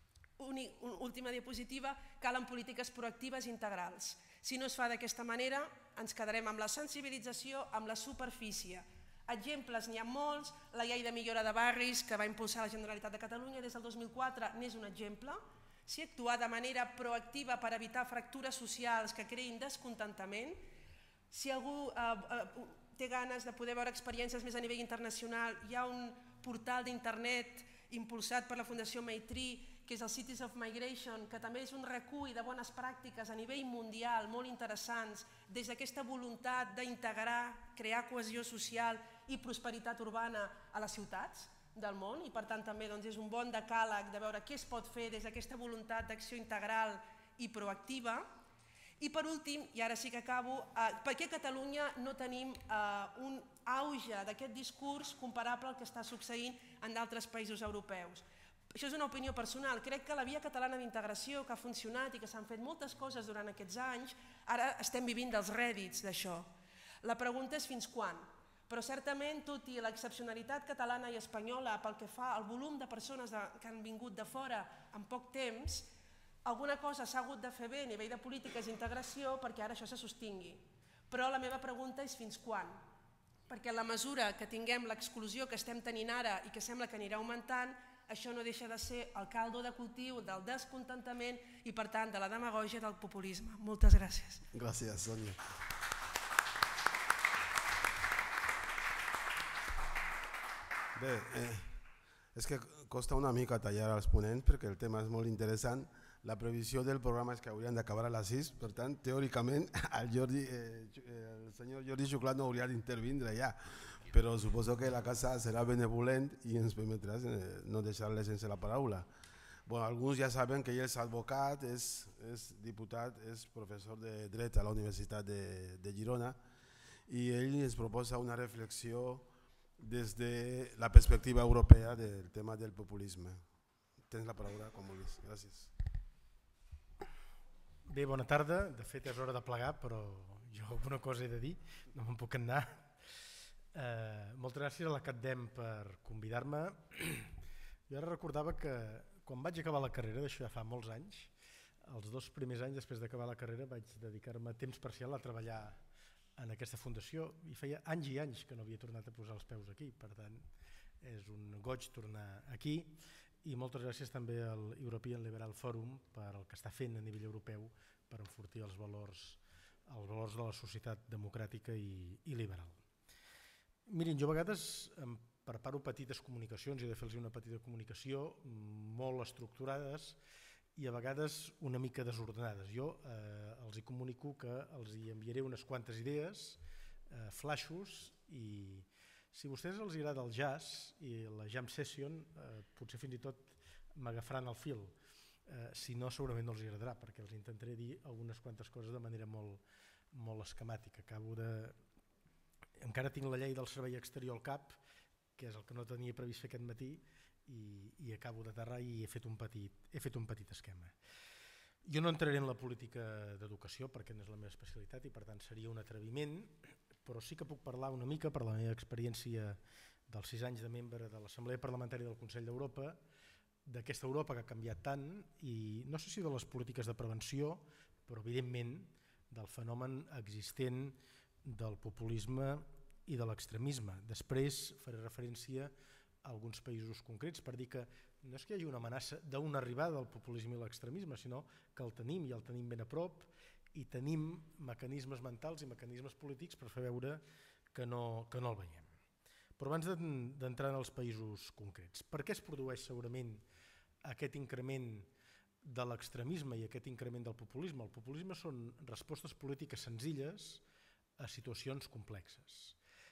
Última diapositiva, calen polítiques proactives integrals. Si no es fa d'aquesta manera, ens quedarem amb la sensibilització, amb la superfície. Exemples n'hi ha molts, la llei de millora de barris que va impulsar la Generalitat de Catalunya des del dos mil quatre n'és un exemple. Si actuar de manera proactiva per evitar fractures socials que creïn descontentament, si algú té ganes de poder veure experiències més a nivell internacional, hi ha un portal d'internet impulsat per la Fundació Maitri, que és el Cities of Migration, que també és un recull de bones pràctiques a nivell mundial molt interessants, des d'aquesta voluntat d'integrar, crear cohesió social i prosperitat urbana a les ciutats del món, i per tant també és un bon decàleg de veure què es pot fer des d'aquesta voluntat d'acció integral i proactiva. I per últim, i ara sí que acabo, per què a Catalunya no tenim un auge d'aquest discurs comparable al que està succeint en d'altres països europeus? Això és una opinió personal. Crec que la via catalana d'integració que ha funcionat i que s'han fet moltes coses durant aquests anys, ara estem vivint dels rèdits d'això. La pregunta és fins quan? Però certament, tot i l'excepcionalitat catalana i espanyola pel que fa al volum de persones que han vingut de fora en poc temps, alguna cosa s'ha hagut de fer bé a nivell de polítiques d'integració perquè ara això se sostingui. Però la meva pregunta és fins quan? Perquè en la mesura que tinguem l'exclusió que estem tenint ara i que sembla que anirà augmentant, això no deixa de ser el caldo de cultiu del descontentament i, per tant, de la demagògia i del populisme. Moltes gràcies. Gràcies, Sònia. Bé, eh, és que costa una mica tallar els ponents perquè el tema és molt interessant. La previsió del programa és que haurien d'acabar a les sis, per tant, teòricament, el, Jordi, eh, el senyor Jordi Xuclà no hauria d'intervindre ja, però suposo que la casa serà benevolent i ens permetrà eh, no deixar-les sense la paraula. Bueno, alguns ja saben que ell és advocat, és, és diputat, és professor de dret a la Universitat de, de Girona i ell ens proposa una reflexió des de la perspectiva europea del tema del populisme. Tens la paraula, com vulguis. Gràcies. Bé, bona tarda. De fet, és hora de plegar, però jo alguna cosa he de dir, no me'n puc anar. Eh, moltes gràcies a la CatDem per convidar-me. Jo ara recordava que quan vaig acabar la carrera, d'això ja fa molts anys, els dos primers anys després d'acabar la carrera vaig dedicar-me a temps parcial a treballar en aquesta fundació i feia anys i anys que no havia tornat a posar els peus aquí, per tant és un goig tornar aquí i moltes gràcies també al European Liberal Forum per el que està fent a nivell europeu per enfortir els valors, els valors de la societat democràtica i, i liberal. Mirin, jo a vegades em preparo petites comunicacions i he de fer-los una petita comunicació molt estructurades i a vegades una mica desordenades. Jo eh, els hi comunico que els hi enviaré unes quantes idees, eh, flashos, i si a vostès els agrada el jazz i la jam session, eh, potser fins i tot m'agafaran el fil. Eh, si no, segurament no els agradarà, perquè els intentaré dir algunes quantes coses de manera molt, molt esquemàtica. Acabo de... Encara tinc la llei del servei exterior al cap, que és el que no tenia previst fer aquest matí, i, i acabo d'aterrar i he fet, un petit, he fet un petit esquema. Jo no entraré en la política d'educació perquè no és la meva especialitat i per tant seria un atreviment, però sí que puc parlar una mica per la meva experiència dels sis anys de membre de l'Assemblea Parlamentària del Consell d'Europa, d'aquesta Europa que ha canviat tant i no sé si de les polítiques de prevenció, però evidentment del fenomen existent del populisme i de l'extremisme. Després faré referència a alguns països concrets per dir que no és que hi hagi una amenaça d'una arribada del populisme i l'extremisme, sinó que el tenim i el tenim ben a prop i tenim mecanismes mentals i mecanismes polítics per fer veure que no, que no el veiem. Però abans d'entrar en els països concrets, per què es produeix segurament aquest increment de l'extremisme i aquest increment del populisme? El populisme són respostes polítiques senzilles a situacions complexes.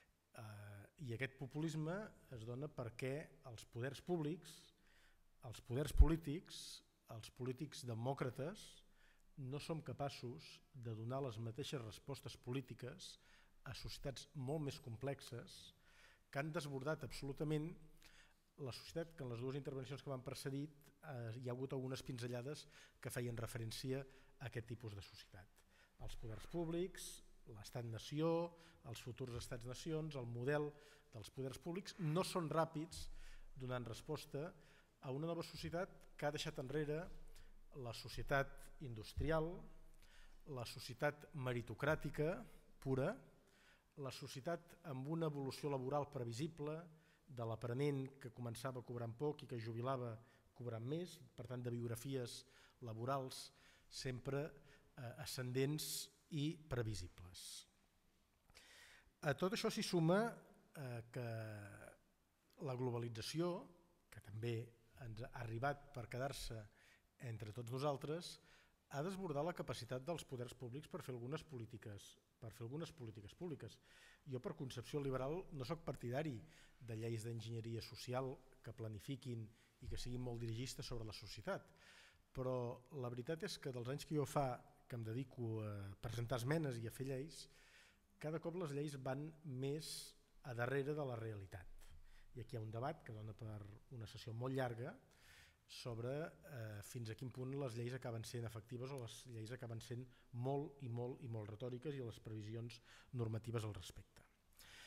I aquest populisme es dona perquè els poders públics, els poders polítics, els polítics demòcrates no som capaços de donar les mateixes respostes polítiques a societats molt més complexes que han desbordat absolutament la societat, que en les dues intervencions que m'han precedit hi ha hagut algunes pinzellades que feien referència a aquest tipus de societat. Els poders públics, l'estat-nació, els futurs estats-nacions, el model dels poders públics no són ràpids donant resposta a una nova societat que ha deixat enrere la societat industrial, la societat meritocràtica pura, la societat amb una evolució laboral previsible de l'aprenent que començava cobrant poc i que jubilava cobrant més, per tant de biografies laborals sempre eh, ascendents i previsibles. A tot això s'hi suma eh, que la globalització, que també ens ha arribat per quedar-se entre tots nosaltres, ha desbordat la capacitat dels poders públics per fer algunes polítiques, per fer algunes polítiques públiques. Jo, per concepció liberal, no sóc partidari de lleis d'enginyeria social que planifiquin i que siguin molt dirigistes sobre la societat, però la veritat és que dels anys que jo fa que em dedico a presentar esmenes i a fer lleis, cada cop les lleis van més a darrere de la realitat. I aquí hi ha un debat que dona per una sessió molt llarga sobre eh, fins a quin punt les lleis acaben sent efectives o les lleis acaben sent molt i molt i molt retòriques i les previsions normatives al respecte.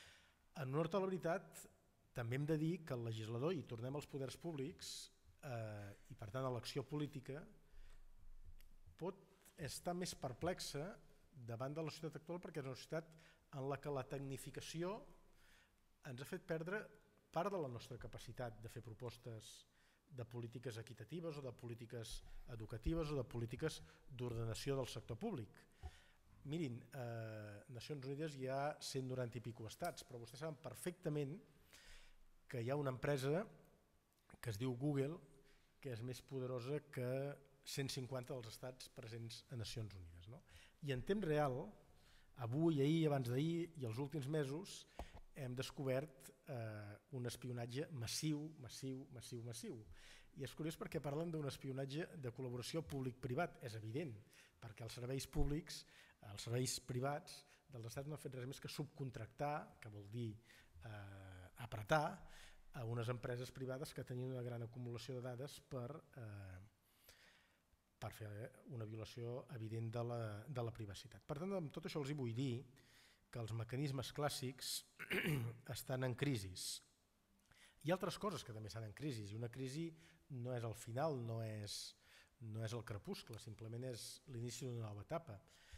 En honor a la veritat, també hem de dir que el legislador, i tornem als poders públics, eh, i per tant a l'acció política, pot estar més perplexa davant de la societat actual perquè és una societat en la que la tecnificació ens ha fet perdre part de la nostra capacitat de fer propostes de polítiques equitatives o de polítiques educatives o de polítiques d'ordenació del sector públic. Mirin, eh, Nacions Unides hi ha cent noranta i pico estats, però vostès saben perfectament que hi ha una empresa que es diu Google que és més poderosa que cent cinquanta dels estats presents a Nacions Unides. No? I en temps real, avui, ahir, abans d'ahir i els últims mesos, hem descobert eh, un espionatge massiu, massiu, massiu, massiu. I és curiós perquè parlen d'un espionatge de col·laboració públic-privat. És evident, perquè els serveis públics, els serveis privats dels estats no han fet res més que subcontractar, que vol dir eh, apretar, a unes empreses privades que tenien una gran acumulació de dades per, eh, per fer una violació evident de la, de la privacitat. Per tant, amb tot això els hi vull dir que els mecanismes clàssics estan en crisi. Hi ha altres coses que també estan en crisi, i una crisi no és el final, no és, no és el crepuscle, simplement és l'inici d'una nova etapa.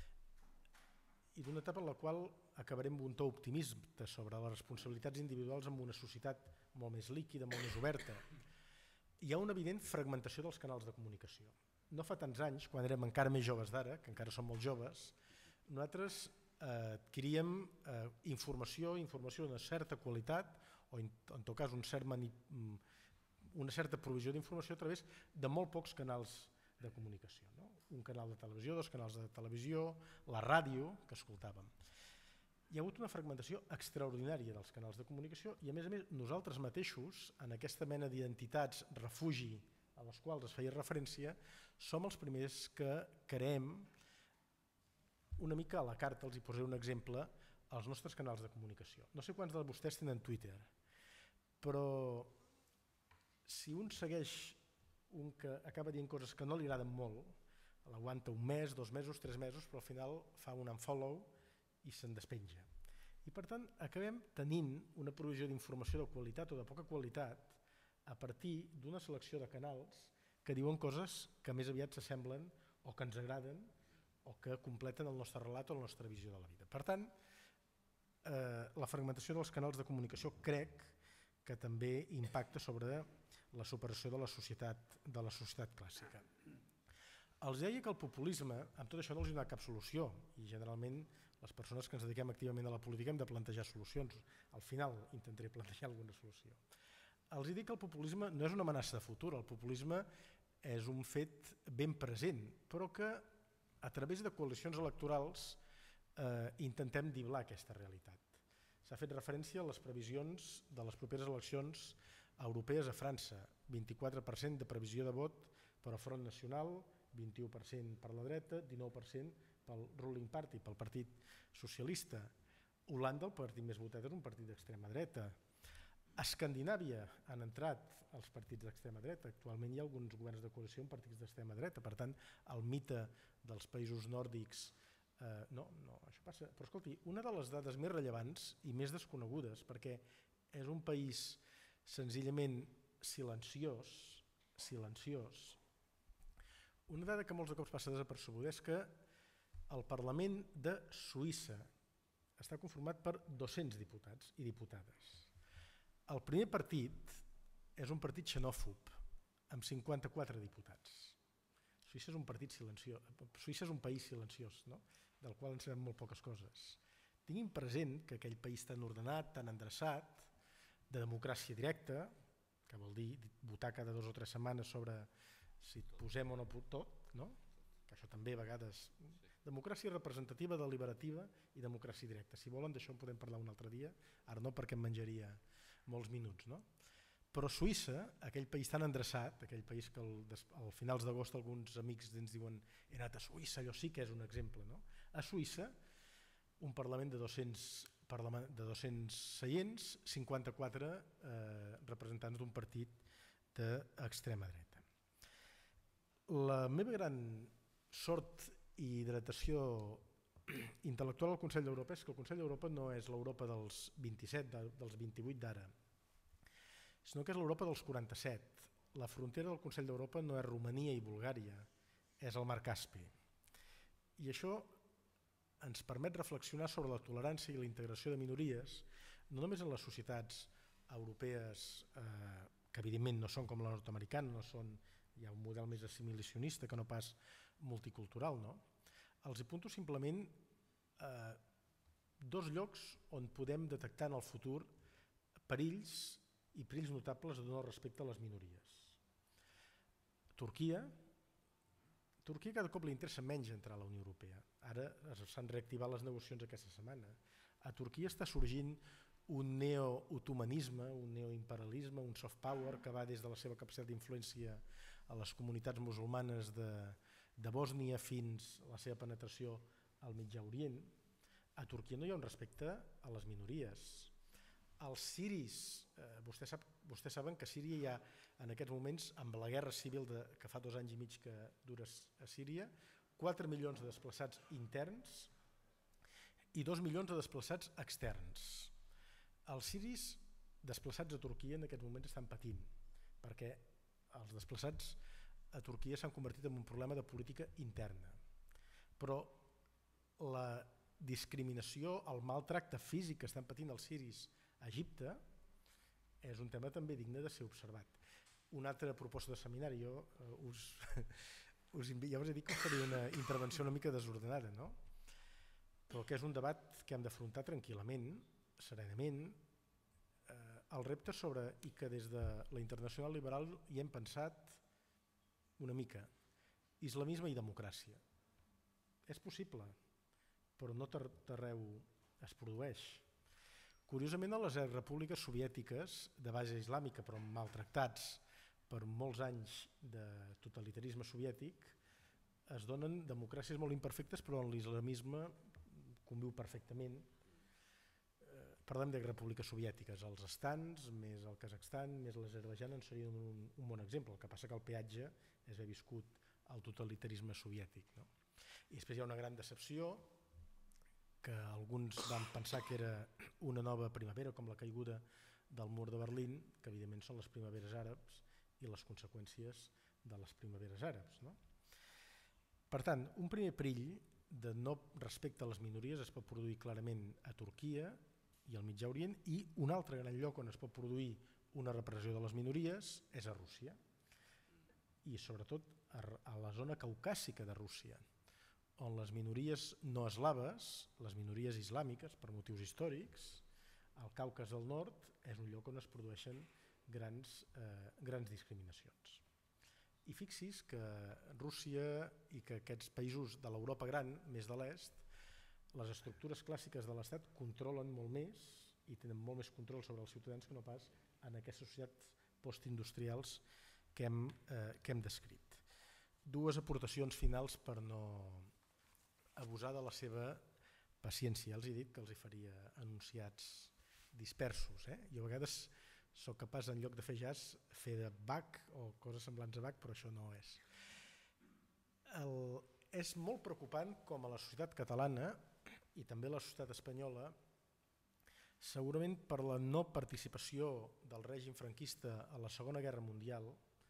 I d'una etapa en la qual acabarem amb un to optimista sobre les responsabilitats individuals en una societat molt més líquida, molt més oberta. Hi ha una evident fragmentació dels canals de comunicació. No fa tants anys, quan érem encara més joves d'ara, que encara som molt joves, nosaltres eh, adquiríem eh, informació, informació d'una certa qualitat, o en, en tot cas un cert mani, una certa provisió d'informació a través de molt pocs canals de comunicació. No? Un canal de televisió, dos canals de televisió, la ràdio que escoltàvem. Hi ha hagut una fragmentació extraordinària dels canals de comunicació i a més a més nosaltres mateixos, en aquesta mena d'identitats refugi a les quals es feia referència, som els primers que creem una mica a la carta, els hi posaré un exemple, als nostres canals de comunicació. No sé quants de vostès tenen Twitter, però si un segueix un que acaba dient coses que no li agraden molt, l'aguanta un mes, dos mesos, tres mesos, però al final fa un unfollow i se'n despenja. I per tant acabem tenint una provisió d'informació de qualitat o de poca qualitat a partir d'una selecció de canals que diuen coses que més aviat s'assemblen o que ens agraden o que completen el nostre relat o la nostra visió de la vida. Per tant, eh, la fragmentació dels canals de comunicació crec que també impacta sobre la superació de la societat, de la societat clàssica. Els deia que el populisme, amb tot això no els donarà cap solució i generalment les persones que ens dediquem activament a la política hem de plantejar solucions. Al final intentaré plantejar alguna solució. Els dic que el populisme no és una amenaça de futur, el populisme és un fet ben present, però que a través de coalicions electorals eh, intentem diblar aquesta realitat. S'ha fet referència a les previsions de les properes eleccions europees a França, vint-i-quatre per cent de previsió de vot per al Front Nacional, vint-i-u per cent per la dreta, dinou per cent pel ruling party, pel partit socialista. Holanda, el partit més votat, és un partit d'extrema dreta. A Escandinàvia han entrat els partits d'extrema dreta. Actualment hi ha alguns governs de coalició amb partits d'extrema dreta. Per tant, el mite dels països nòrdics... Eh, no, no, això passa. Però escolti, una de les dades més rellevants i més desconegudes, perquè és un país senzillament silenciós, silenciós, una dada que molts de cops passa desapercebuda és que el Parlament de Suïssa està conformat per dos-cents diputats i diputades. El primer partit és un partit xenòfob, amb cinquanta-quatre diputats. Suïssa és un partit silenciós, Suïssa és un país silenciós, no? Del qual en sabem molt poques coses. Tinguin present que aquell país tan ordenat, tan endreçat, de democràcia directa, que vol dir votar cada dues o tres setmanes sobre si posem o no tot, no? Que això també a vegades... Democràcia representativa, deliberativa i democràcia directa. Si volen, d'això en podem parlar un altre dia, ara no perquè em menjaria molts minuts. No? Però Suïssa, aquell país tan endreçat, aquell país que al, al finals d'agost alguns amics ens diuen he anat a Suïssa, allò sí que és un exemple. No? A Suïssa, un Parlament de dos-cents, de dos-cents seients, cinquanta-quatre eh, representants d'un partit d'extrema dreta. La meva gran sort i hidratació intel·lectual al Consell d'Europa és que el Consell d'Europa no és l'Europa dels vint-i-set, dels vint-i-vuit d'ara, sinó que és l'Europa dels quaranta-set. La frontera del Consell d'Europa no és Romania i Bulgària, és el mar Caspi. I això ens permet reflexionar sobre la tolerància i la integració de minories, no només en les societats europees, eh, que evidentment no són com la nord-americana, no són, hi ha un model més assimilacionista que no pas multicultural, no? Els apunto simplement eh, dos llocs on podem detectar en el futur perills i perills notables de no respecte a les minories. Turquia, Turquia cada cop li interessa menys entrar a la Unió Europea. Ara s'han reactivat les negociacions aquesta setmana. A Turquia està sorgint un neo-otomanisme, un neoimperialisme, un soft power que va des de la seva capacitat d'influència a les comunitats musulmanes de, de Bòsnia fins a la seva penetració al Mitjà Orient. A Turquia no hi ha un respecte a les minories. Els siris, eh, vostès, sap, vostès saben que a Síria hi ha en aquests moments, amb la guerra civil de, que fa dos anys i mig que dura a Síria, quatre milions de desplaçats interns i dos milions de desplaçats externs. Els siris desplaçats a Turquia en aquests moments estan patint, perquè els desplaçats a Turquia s'han convertit en un problema de política interna. Però la discriminació, el maltracte físic que estan patint els siris a Egipte és un tema també digne de ser observat. Una altra proposta de seminari, jo eh, us, us ja us he dit que faré una intervenció una mica desordenada, no? Però que és un debat que hem d'afrontar tranquil·lament, serenament, eh, el repte sobre, i que des de la Internacional Liberal hi hem pensat una mica, islamisme i democràcia. És possible, però no arreu es produeix. Curiosament, a les repúbliques soviètiques de base islàmica, però maltractats per molts anys de totalitarisme soviètic, es donen democràcies molt imperfectes, però en l'islamisme conviu perfectament. Parlem de repúbliques soviètiques, els estans, més el Kazakhstan, més l'Azerbaidjan en serien un, un bon exemple. El que passa que el peatge és haver viscut el totalitarisme soviètic, no? I després hi ha una gran decepció, que alguns van pensar que era una nova primavera, com la caiguda del mur de Berlín, que evidentment són les primaveres àrabs i les conseqüències de les primaveres àrabs, no? Per tant, un primer perill de no respecte a les minories es pot produir clarament a Turquia i al Mitjà Orient, i un altre gran lloc on es pot produir una repressió de les minories és a Rússia, i sobretot a la zona caucàsica de Rússia, on les minories no eslaves, les minories islàmiques per motius històrics, el Caucas del Nord és un lloc on es produeixen grans, eh, grans discriminacions. I fixi's que Rússia i que aquests països de l'Europa gran, més de l'est, les estructures clàssiques de l'Estat controlen molt més i tenen molt més control sobre els ciutadans que no pas en aquestes societats postindustrials que hem, eh, que hem descrit. Dues aportacions finals per no abusar de la seva paciència. Els he dit que els hi faria enunciats dispersos. Eh? Jo a vegades soc capaç, en lloc de fer jazz, fer de Bach o coses semblants a Bach, però això no és. El, és molt preocupant com a la societat catalana i també la societat espanyola, segurament per la no participació del règim franquista a la Segona Guerra Mundial,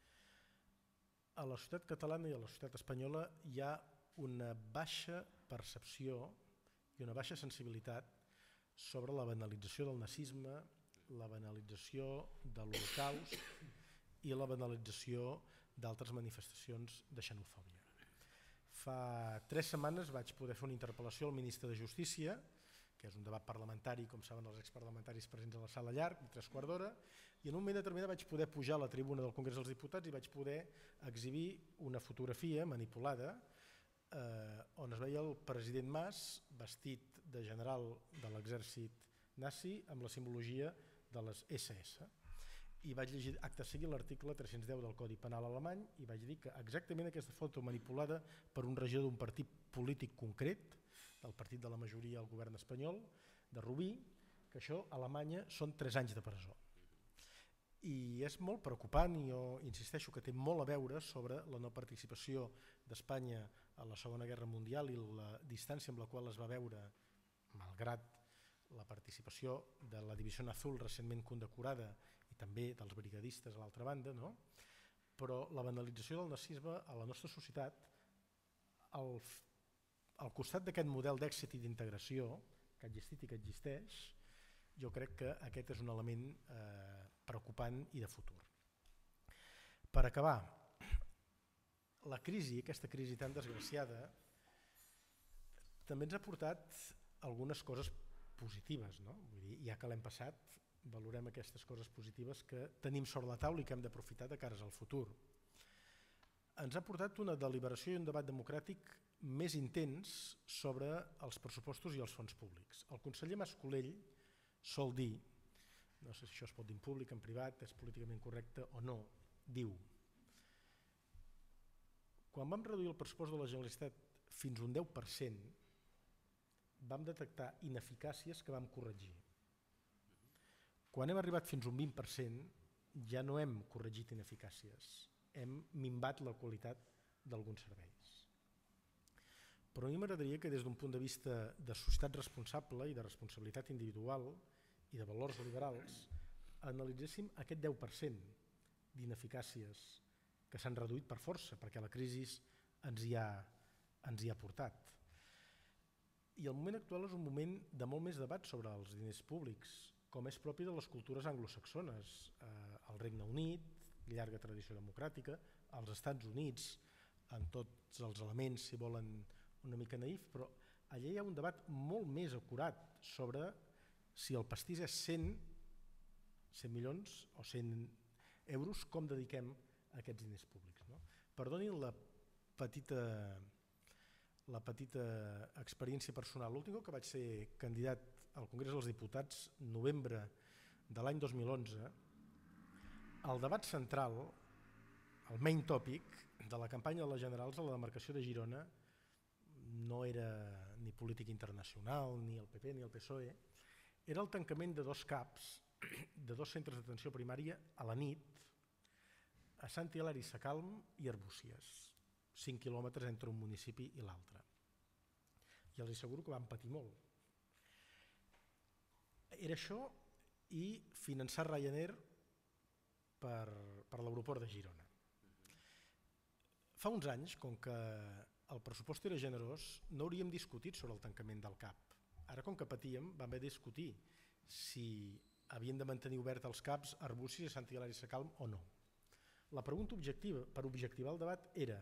a la societat catalana i a la societat espanyola hi ha una baixa percepció i una baixa sensibilitat sobre la banalització del nazisme, la banalització de l'Holocaust i la banalització d'altres manifestacions de xenofòbia. Fa tres setmanes vaig poder fer una interpel·lació al ministre de Justícia, que és un debat parlamentari, com saben els exparlamentaris presents a la sala llarg, de tres quarts d'hora, i en un moment determinat vaig poder pujar a la tribuna del Congrés dels Diputats i vaig poder exhibir una fotografia manipulada eh, on es veia el president Mas vestit de general de l'exèrcit nazi amb la simbologia de les esse esse. I vaig llegir acte seguit l'article tres-cents deu del Codi Penal alemany i vaig dir que exactament aquesta foto manipulada per un regidor d'un partit polític concret, del partit de la majoria al govern espanyol, de Rubí, que això a Alemanya són tres anys de presó. I és molt preocupant i jo insisteixo que té molt a veure sobre la no participació d'Espanya a la Segona Guerra Mundial i la distància amb la qual es va veure, malgrat la participació de la Divisió Azul recentment condecorada i també dels brigadistes a l'altra banda, no? Però la banalització del nazisme a la nostra societat, al, al costat d'aquest model d'èxit i d'integració que ha existit i que existeix, jo crec que aquest és un element eh, preocupant i de futur. Per acabar, la crisi, aquesta crisi tan desgraciada, també ens ha portat algunes coses positives, no? Vull dir, ja que l'hem passat, valorem aquestes coses positives que tenim sobre la taula i que hem d'aprofitar de cares al futur. Ens ha portat una deliberació i un debat democràtic més intens sobre els pressupostos i els fons públics. El conseller Mas-Colell sol dir, no sé si això es pot dir en públic, en privat, és políticament correcte o no, diu: quan vam reduir el pressupost de la Generalitat fins a un deu per cent, vam detectar ineficàcies que vam corregir. Quan hem arribat fins a un vint per cent, ja no hem corregit ineficàcies, hem minvat la qualitat d'alguns serveis. Però a mi m'agradaria que des d'un punt de vista de societat responsable i de responsabilitat individual i de valors liberals analitzéssim aquest deu per cent d'ineficàcies que s'han reduït per força, perquè la crisi ens hi ha, ens hi ha portat. I el moment actual és un moment de molt més debat sobre els diners públics, com és propi de les cultures anglosaxones. Eh, el Regne Unit, llarga tradició democràtica, als Estats Units, en tots els elements, si volen, una mica naïf, però allà hi ha un debat molt més acurat sobre si el pastís és cent milions o cent euros, com dediquem a aquests diners públics. No? Perdonin la petita, la petita experiència personal. L'últim cop que vaig ser candidat al Congrés dels Diputats, novembre de l'any dos mil onze, el debat central, el main topic de la campanya de les generals a la demarcació de Girona no era ni política internacional, ni el P P, ni el P S O E, era el tancament de dos CAPs, de dos centres d'atenció primària a la nit, a Sant Hilari Sacalm i Arbúcies, cinc quilòmetres entre un municipi i l'altre. I els asseguro que van patir molt. Era això i finançar Ryanair per, per l'aeroport de Girona. Fa uns anys, com que el pressupost era generós, no hauríem discutit sobre el tancament del CAP. Ara, com que patíem, vam haver de discutir si havien de mantenir obert els CAPs Arbúcies i Sant Hilari Sacalm o no. La pregunta objectiva, per objectivar el debat, era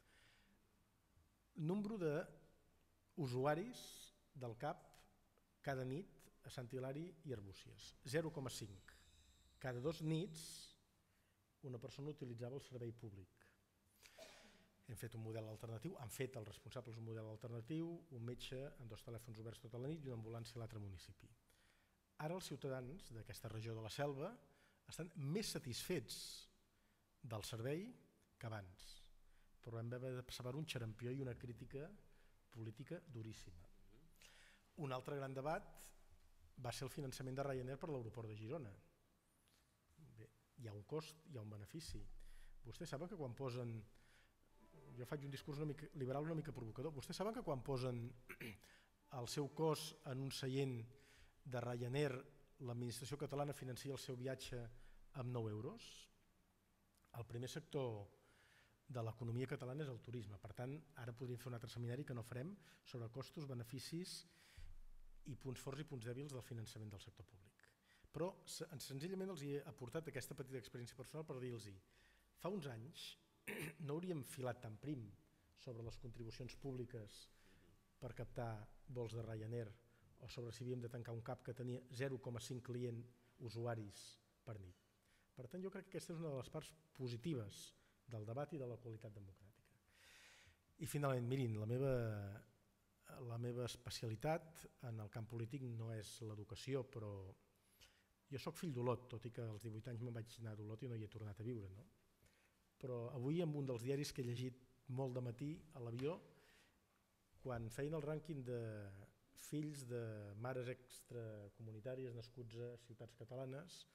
nombre d'usuaris del CAP cada nit a Sant Hilari i Arbúcies, zero coma cinc. Cada dos nits una persona utilitzava el servei públic. Hem fet un model alternatiu, han fet els responsables un model alternatiu, un metge amb dos telèfons oberts tota la nit i una ambulància a l'altre municipi. Ara els ciutadans d'aquesta regió de la Selva estan més satisfets del servei que abans, però hem d'haver de saber un xarampió i una crítica política duríssima. Un altre gran debat va ser el finançament de Ryanair per l'aeroport de Girona. Bé, hi ha un cost, hi ha un benefici. Vostès saben que quan posen... Jo faig un discurs una mica liberal una mica provocador. Vostès saben que quan posen el seu cost en un seient de Ryanair, l'administració catalana financia el seu viatge amb nou euros? El primer sector de l'economia catalana és el turisme. Per tant, ara podríem fer un altre seminari que no farem sobre costos, beneficis i punts forts i punts dèbils del finançament del sector públic. Però senzillament els he aportat aquesta petita experiència personal per dir-los fa uns anys no hauríem filat tan prim sobre les contribucions públiques per captar vols de Ryanair o sobre si havíem de tancar un CAP que tenia zero coma cinc client usuaris per nit. Per tant, jo crec que aquesta és una de les parts positives del debat i de la qualitat democràtica. I finalment, mirin, la meva, la meva especialitat en el camp polític no és l'educació, però jo soc fill d'Olot, tot i que als divuit anys me'n vaig anar d'Olot i no hi he tornat a viure, no? Però avui en un dels diaris que he llegit molt de matí a l'avió, quan feien el rànquing de fills de mares extracomunitàries nascuts a ciutats catalanes,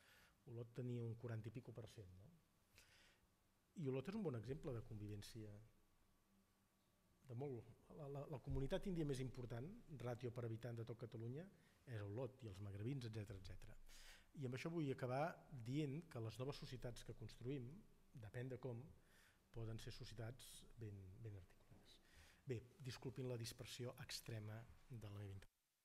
Olot tenia un quaranta i pico per cent, no? I Olot és un bon exemple de convivència. De molt, la, la, la comunitat índia més important, ràtio per habitant de tot Catalunya, és Olot i els magrebins, etcètera, etcètera. I amb això vull acabar dient que les noves societats que construïm, depèn de com, poden ser societats ben, ben articulades. Bé, disculpin la dispersió extrema de la meva intervenció.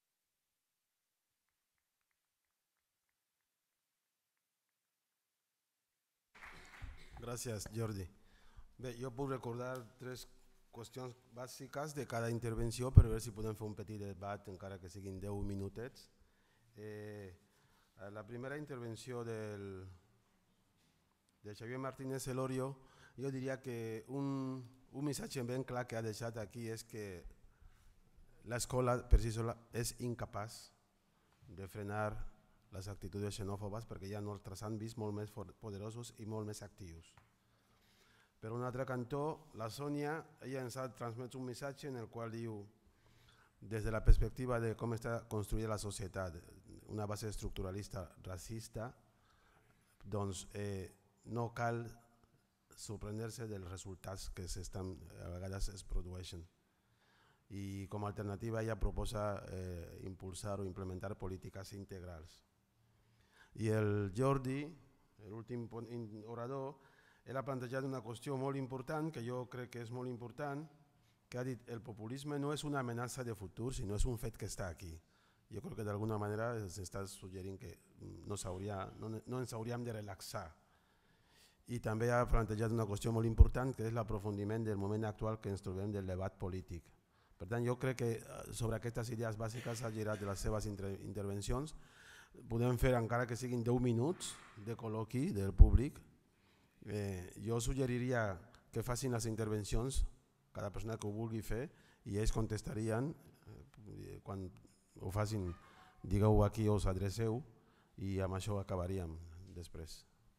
Gràcies, Jordi. Bé, jo puc recordar tres qüestions bàsiques de cada intervenció per veure si podem fer un petit debat, encara que siguin deu minutets. Eh, la primera intervenció del, de Xavier Martínez Elorio, jo diria que un, un missatge ben clar que ha deixat aquí és que l'escola per si sola és incapaç de frenar les actituds xenòfobes perquè hi ha nostres àmbits molt més poderosos i molt més actius. Per un altre cantó, la Sònia ella ens ha transmès un missatge en el qual diu, des de la perspectiva de com està construïda la societat, una base estructuralista racista, doncs eh, no cal sorprendre-se dels resultats que s'estan, a vegades es produeixen. I com a alternativa ella proposa eh, impulsar o implementar polítiques integrals. I el Jordi, l'últim orador, ell ha plantejat una qüestió molt important, que jo crec que és molt important, que ha dit el populisme no és una amenaça de futur, sinó és un fet que està aquí. Jo crec que d'alguna manera s'està suggerint que no, no, no ens hauríem de relaxar. I també ha plantejat una qüestió molt important, que és l'aprofundiment del moment actual que ens trobem del debat polític. Per tant, jo crec que sobre aquestes idees bàsiques ha girat de les seves inter intervencions. Podem fer, encara que siguin deu minuts de col·loqui del públic. Eh, jo suggeriria que facin les intervencions, cada persona que ho vulgui fer, i ells contestarien. Eh, quan ho facin, digueu aquí o us adreceu, i amb això acabaríem després.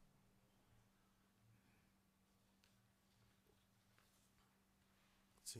Sí.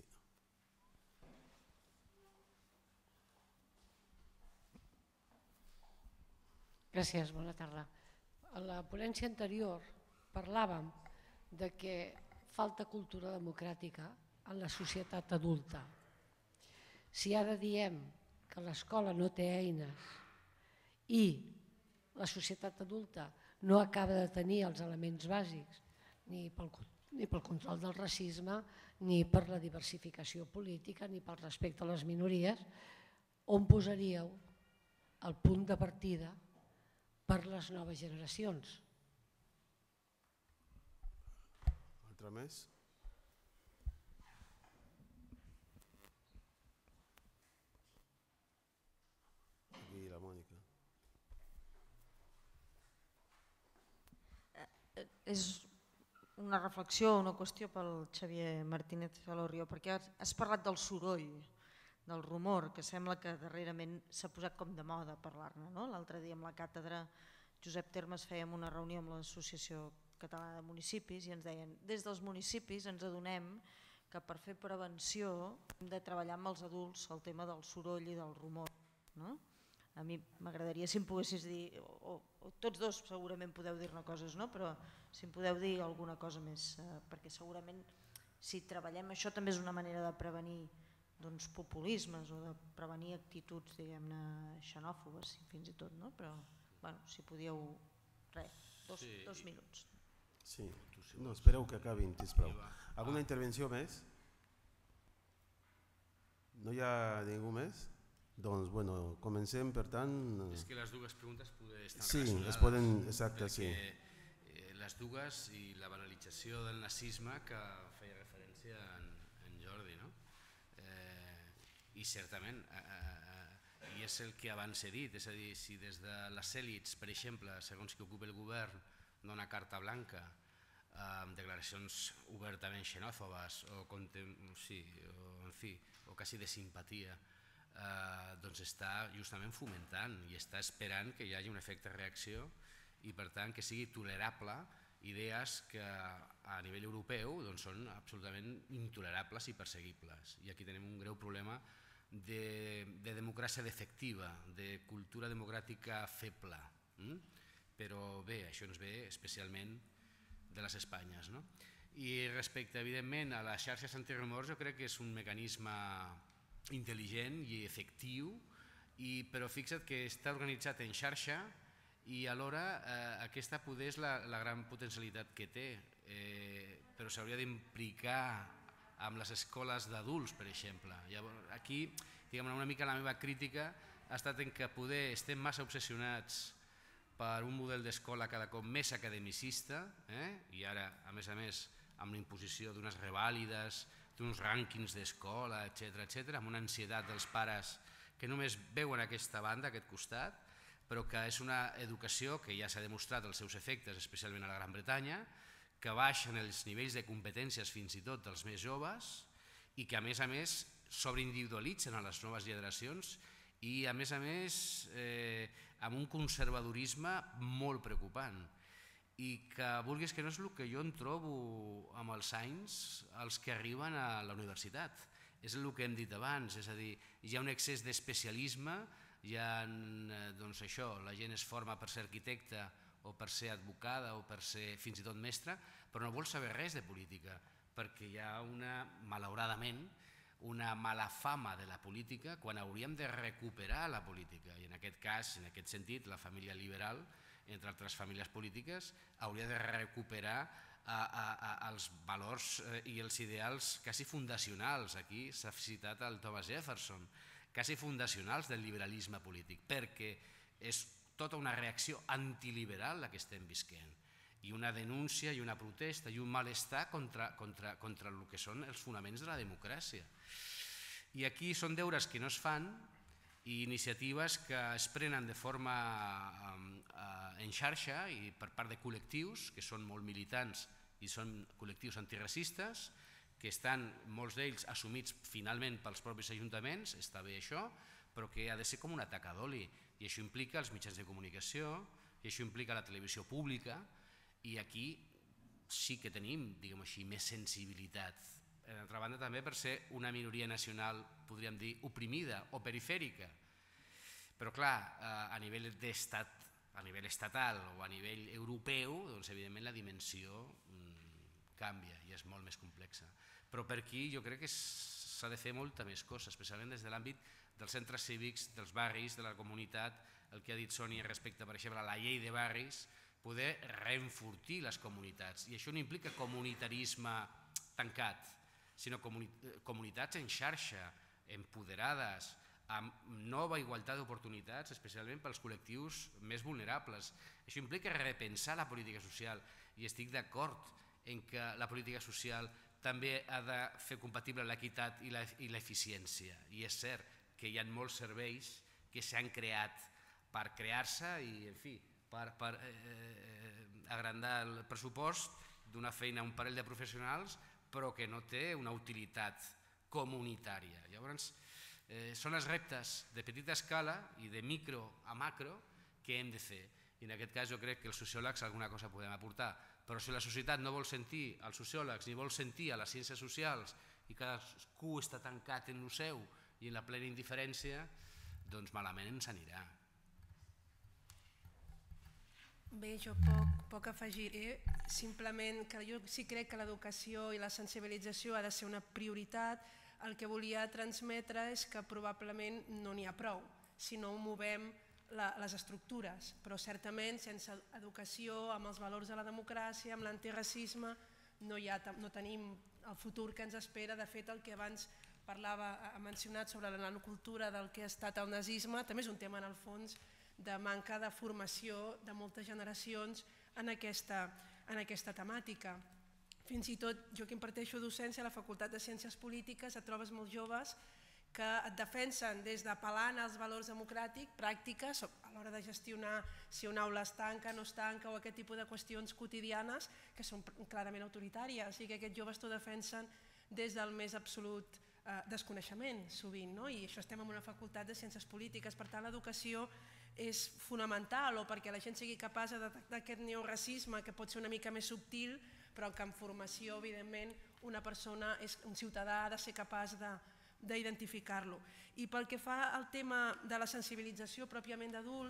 Gràcies, bona tarda. A la ponència anterior parlàvem de que falta cultura democràtica en la societat adulta. Si ara diem que l'escola no té eines i la societat adulta no acaba de tenir els elements bàsics ni pel, ni pel control del racisme, ni per la diversificació política, ni pel respecte a les minories, on posaríeu el punt de partida per les noves generacions? Altra més? Aquí la Mònica. És una reflexió, una qüestió pel Xavier Martínez Elorio, perquè has parlat del soroll, del rumor, que sembla que darrerament s'ha posat com de moda parlar-ne. No? L'altre dia amb la càtedra Josep Termes fèiem una reunió amb l'Associació Catalana de Municipis i ens deien des dels municipis ens adonem que per fer prevenció hem de treballar amb els adults el tema del soroll i del rumor. No? A mi m'agradaria si em poguessis dir, o, o tots dos segurament podeu dir-ne coses, no? Però si em podeu dir alguna cosa més, eh, perquè segurament si treballem això també és una manera de prevenir doncs, populismes o de prevenir actituds diguem-ne xenòfobes fins i tot, no? Però bueno, si podíeu, res, dos, sí. dos minuts. Sí, no, espereu que acabin, sisplau. Alguna intervenció més? No hi ha ningú més? Doncs, bueno, comencem, per tant... És que les dues preguntes poden estar sí, relacionades. Es poden, exacte, sí. Les dues i la banalització del nazisme que feia referència en, en Jordi, no? Eh, I certament, eh, i és el que abans he dit, és a dir, si des de les èlits, per exemple, segons qui ocupa el govern, dona carta blanca amb declaracions obertament xenòfobes o, sí, o, en fi, o quasi de simpatia, eh, doncs està justament fomentant i està esperant que hi hagi un efecte de reacció i per tant que sigui tolerable idees que a nivell europeu doncs, són absolutament intolerables i perseguibles. I aquí tenim un greu problema de, de democràcia defectiva, de cultura democràtica feble. Mm? però bé, això ens ve especialment de les Espanyes. No? I respecte, evidentment, a les xarxes antirumors, jo crec que és un mecanisme intel·ligent i efectiu, i, però fixa't que està organitzat en xarxa i alhora eh, aquesta poder és la, la gran potencialitat que té, eh, però s'hauria d'implicar amb les escoles d'adults, per exemple. Llavors, aquí, diguem, una mica la meva crítica ha estat en que poder estem massa obsessionats per un model d'escola cada cop més academicista, eh? I ara, a més a més, amb la imposició d'unes revàlides, d'uns rànquings d'escola, etcètera, etcètera, amb una ansietat dels pares que només veuen aquesta banda, aquest costat, però que és una educació que ja s'ha demostrat els seus efectes, especialment a la Gran Bretanya, que baixen els nivells de competències fins i tot dels més joves i que a més a més sobreindividualitzen a les noves generacions i a més a més eh, amb un conservadorisme molt preocupant i que vulguis que no és el que jo em trobo amb els anys els que arriben a la universitat. És el que hem dit abans, és a dir, hi ha un excés d'especialisme, hi ha, doncs això, la gent es forma per ser arquitecte o per ser advocada o per ser fins i tot mestra, però no vol saber res de política, perquè hi ha una, malauradament, una mala fama de la política quan hauríem de recuperar la política. I en aquest cas, en aquest sentit, la família liberal, entre altres famílies polítiques, hauria de recuperar a, a, a, els valors i els ideals quasi fundacionals. Aquí s'ha citat el Thomas Jefferson, quasi fundacionals del liberalisme polític, perquè és tota una reacció antiliberal la que estem visquent i una denúncia i una protesta i un malestar contra, contra, contra el que són els fonaments de la democràcia. I aquí són deures que no es fan i iniciatives que es prenen de forma eh, en xarxa i per part de col·lectius que són molt militants i són col·lectius antiracistes, que estan molts d'ells assumits finalment pels propis ajuntaments, està bé això, però que ha de ser com un atac a d'oli, i això implica els mitjans de comunicació, i això implica la televisió pública, i aquí sí que tenim, diguem així, més sensibilitat. D'altra banda també per ser una minoria nacional, podríem dir, oprimida o perifèrica, però clar, a nivell d'estat, a nivell estatal o a nivell europeu, doncs evidentment la dimensió canvia i és molt més complexa. Però per aquí jo crec que s'ha de fer molta més cosa, especialment des de l'àmbit dels centres cívics, dels barris, de la comunitat, el que ha dit Sònia respecte, per exemple, a la llei de barris, poder reenfortir les comunitats. I això no implica comunitarisme tancat, sinó comunitats en xarxa, empoderades, amb nova igualtat d'oportunitats, especialment pels col·lectius més vulnerables. Això implica repensar la política social i estic d'acord en què la política social també ha de fer compatible l'equitat i l'eficiència. I és cert que hi ha molts serveis que s'han creat per crear-se i, en fi, per, per eh, agrandar el pressupost d'una feina a un parell de professionals, però que no té una utilitat comunitària. Llavors, eh, són els reptes de petita escala i de micro a macro que hem de fer. I en aquest cas jo crec que els sociòlegs alguna cosa podem aportar. Però si la societat no vol sentir els sociòlegs ni vol sentir a les ciències socials i cadascú està tancat en el seu i en la plena indiferència, doncs malament ens anirà. Bé, jo poc, poc afegiré, simplement que jo sí crec que l'educació i la sensibilització ha de ser una prioritat. El que volia transmetre és que probablement no n'hi ha prou si no ho movem La, les estructures, però certament sense educació, amb els valors de la democràcia, amb l'antiracisme, no, hi ha, no tenim el futur que ens espera. De fet, el que abans parlava, ha mencionat sobre la cultura del que ha estat el nazisme, també és un tema en el fons de manca de formació de moltes generacions en aquesta, en aquesta temàtica. Fins i tot, jo que imparteixo docència a la Facultat de Ciències Polítiques, et trobes molts joves que et defensen des d'apel·lant als valors democràtics, pràctiques, a l'hora de gestionar si una aula es tanca, no es tanca, o aquest tipus de qüestions quotidianes que són clarament autoritàries i que aquests joves t'ho defensen des del més absolut eh, desconeixement, sovint, no? I això estem en una facultat de ciències polítiques, per tant l'educació és fonamental, o perquè la gent sigui capaç de detectar aquest neoracisme que pot ser una mica més subtil, però que en formació, evidentment, una persona, és un ciutadà ha de ser capaç de d'identificar-lo. I pel que fa al tema de la sensibilització pròpiament d'adults,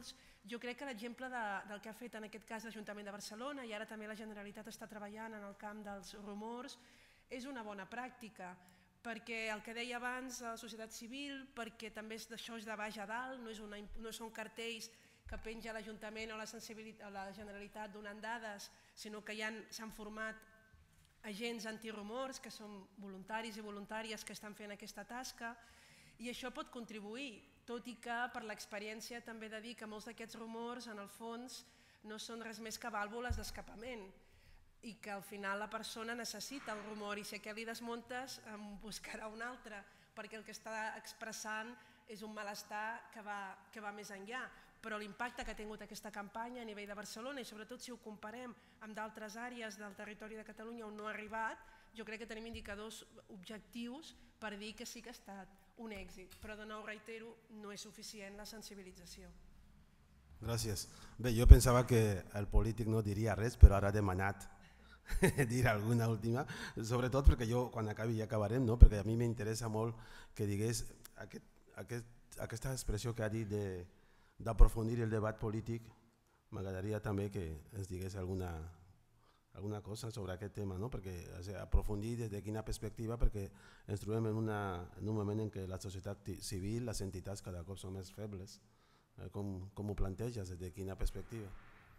Jo crec que l'exemple de, del que ha fet en aquest cas l'Ajuntament de Barcelona i ara també la Generalitat està treballant en el camp dels rumors és una bona pràctica, perquè el que deia abans la societat civil, perquè també d'això és de baix a dalt, no, és una, no són cartells que penja l'Ajuntament o la, o la Generalitat donant dades, sinó que s'han format agents antirumors que són voluntaris i voluntàries que estan fent aquesta tasca i això pot contribuir, tot i que per l'experiència també he de dir que molts d'aquests rumors en el fons no són res més que vàlvules d'escapament i que al final la persona necessita el rumor i si aquest li desmuntes en buscarà un altre perquè el que està expressant és un malestar que va, que va més enllà. Però l'impacte que ha tingut aquesta campanya a nivell de Barcelona i sobretot si ho comparem amb d'altres àrees del territori de Catalunya on no ha arribat, jo crec que tenim indicadors objectius per dir que sí que ha estat un èxit, però de nou reitero, no és suficient la sensibilització. Gràcies. Bé, jo pensava que el polític no diria res, però ara ha demanat dir alguna última, sobretot perquè jo quan acabi ja acabarem, no? Perquè a mi m'interessa molt que digués aquest, aquest, aquesta expressió que ha dit de d'aprofundir el debat polític, m'agradaria també que ens digués alguna, alguna cosa sobre aquest tema, no? Perquè o sigui, aprofundir des de quina perspectiva, perquè ens trobem en, una, en un moment en què la societat civil, les entitats cada cop són més febles. Eh, com, com ho planteges, des de quina perspectiva?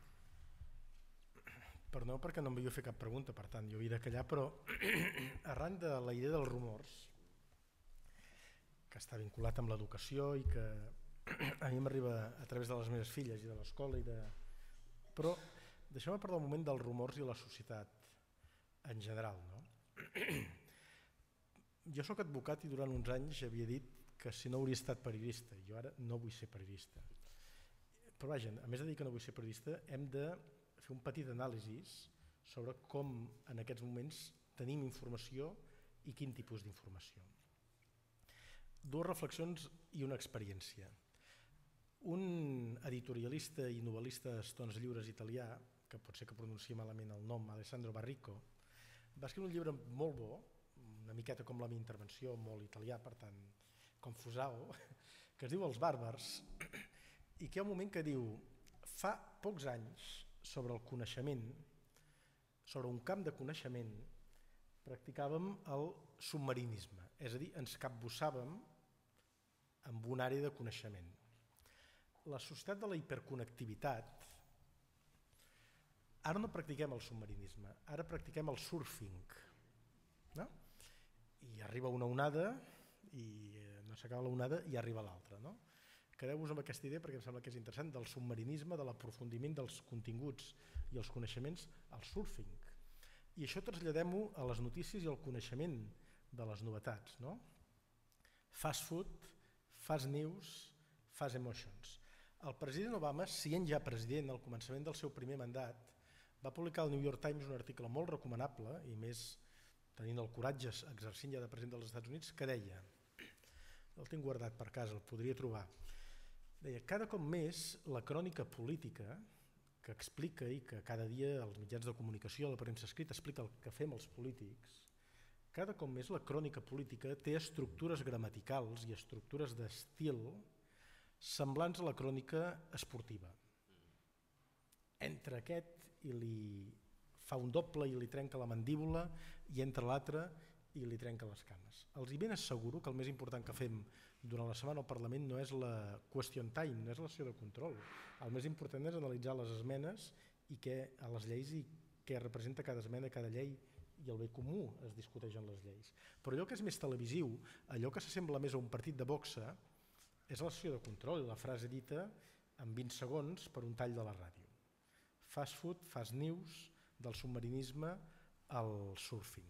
Perdó, perquè no em vull fer cap pregunta, per tant, jo havia de callar, però arran de la idea dels rumors, que està vinculat amb l'educació i que a mi m'arriba a través de les meves filles i de l'escola, i de... però deixeu-me parlar un moment dels rumors i la societat en general. No? Jo sóc advocat i durant uns anys havia dit que si no hauria estat periodista, jo ara no vull ser periodista. Però vaja, a més de dir que no vull ser periodista, hem de fer un petit anàlisi sobre com en aquests moments tenim informació i quin tipus d'informació. Dues reflexions i una experiència. Un editorialista i novel·lista d'estons lliures italià, que pot ser que pronunciï malament el nom, Alessandro Barrico, va escriure un llibre molt bo, una miqueta com la meva intervenció, molt italià, per tant, confusao, que es diu Els bàrbars, i que hi ha un moment que diu fa pocs anys sobre el coneixement, sobre un camp de coneixement, practicàvem el submarinisme, és a dir, ens capbussàvem en una àrea de coneixement. La societat de la hiperconnectivitat, ara no practiquem el submarinisme, ara practiquem el surfing. No? I arriba una onada, i no s'acaba la onada i arriba l'altra. No? Quedeu-vos amb aquesta idea perquè em sembla que és interessant, del submarinisme, de l'aprofundiment dels continguts i els coneixements al surfing. I això traslladem-ho a les notícies i al coneixement de les novetats. No? Fast food, fast news, fast emotions. El president Obama, sent ja president al començament del seu primer mandat, va publicar al New York Times un article molt recomanable, i més tenint el coratge exercint ja de president dels Estats Units, que deia, el tinc guardat per casa, el podria trobar, deia, cada cop més la crònica política que explica i que cada dia els mitjans de comunicació, la premsa escrita, explica el que fem els polítics, cada cop més la crònica política té estructures gramaticals i estructures d'estil semblants a la crònica esportiva. Entre aquest i li fa un doble i li trenca la mandíbula i entre l'altre i li trenca les cames. Els hi ben asseguro que el més important que fem durant la setmana al Parlament no és la question time, no és la sessió de control. El més important és analitzar les esmenes i què a les lleis i què representa cada esmena, cada llei i el bé comú es discuteix en les lleis. Però allò que és més televisiu, allò que s'assembla més a un partit de boxa, és la sessió de control, la frase dita en vint segons per un tall de la ràdio. Fast food, fast news, del submarinisme al surfing.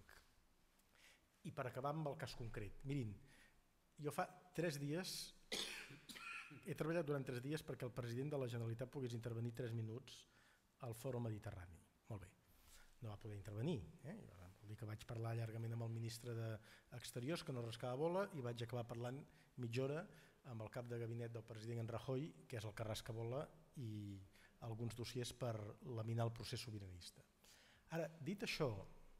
I per acabar amb el cas concret, mirin, jo fa tres dies, he treballat durant tres dies perquè el president de la Generalitat pogués intervenir tres minuts al Fòrum Mediterrani. Molt bé, no va poder intervenir, eh? Vol dir que vaig parlar llargament amb el ministre d'Exteriors, que no rascava bola, i vaig acabar parlant mitja hora amb el cap de gabinet del president en Rajoy, que és el que rasca bola, i alguns dossiers per laminar el procés sobiranista. Ara, dit això,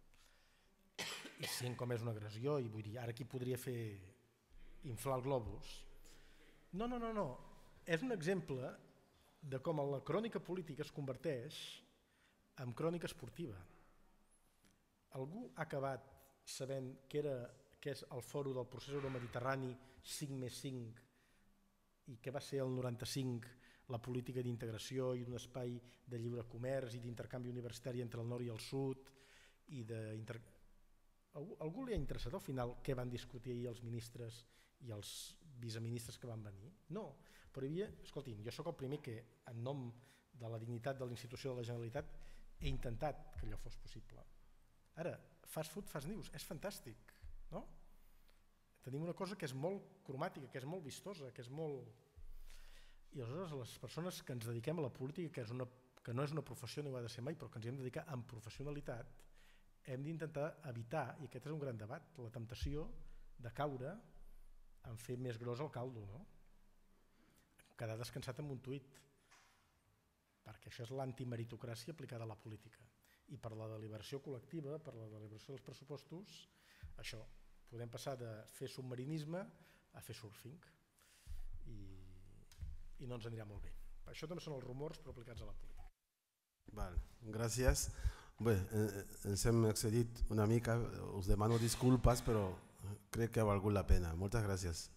i sent com és una agressió, i vull dir, ara qui podria fer inflar el globus? No, no, no, no. És un exemple de com la crònica política es converteix en crònica esportiva. Algú ha acabat sabent què era, què és el fòrum del procés euromediterrani cinc més cinc i què va ser el noranta-cinc la política d'integració i d'un espai de lliure comerç i d'intercanvi universitari entre el nord i el sud i d'inter... Algú, algú li ha interessat al final què van discutir ahir els ministres i els viceministres que van venir? No, però hi havia, escoltin, jo sóc el primer que en nom de la dignitat de la institució de la Generalitat he intentat que allò fos possible. Ara, fast food, fast news, és fantàstic, no? Tenim una cosa que és molt cromàtica, que és molt vistosa, que és molt... I aleshores les persones que ens dediquem a la política, que, és una, que no és una professió ni ho ha de ser mai, però que ens hi hem de dedicar amb professionalitat, hem d'intentar evitar, i aquest és un gran debat, la temptació de caure en fer més gros el caldo, no? Quedar descansat amb un tuit, perquè això és l'antimeritocràcia aplicada a la política. I per la deliberació col·lectiva, per la deliberació dels pressupostos, això, podem passar de fer submarinisme a fer surfing i, i no ens anirà molt bé. Això també són els rumors però aplicats a la política. Val, gràcies. Bé, ens hem excedit una mica, us demano disculpes però crec que ha valgut la pena. Moltes gràcies.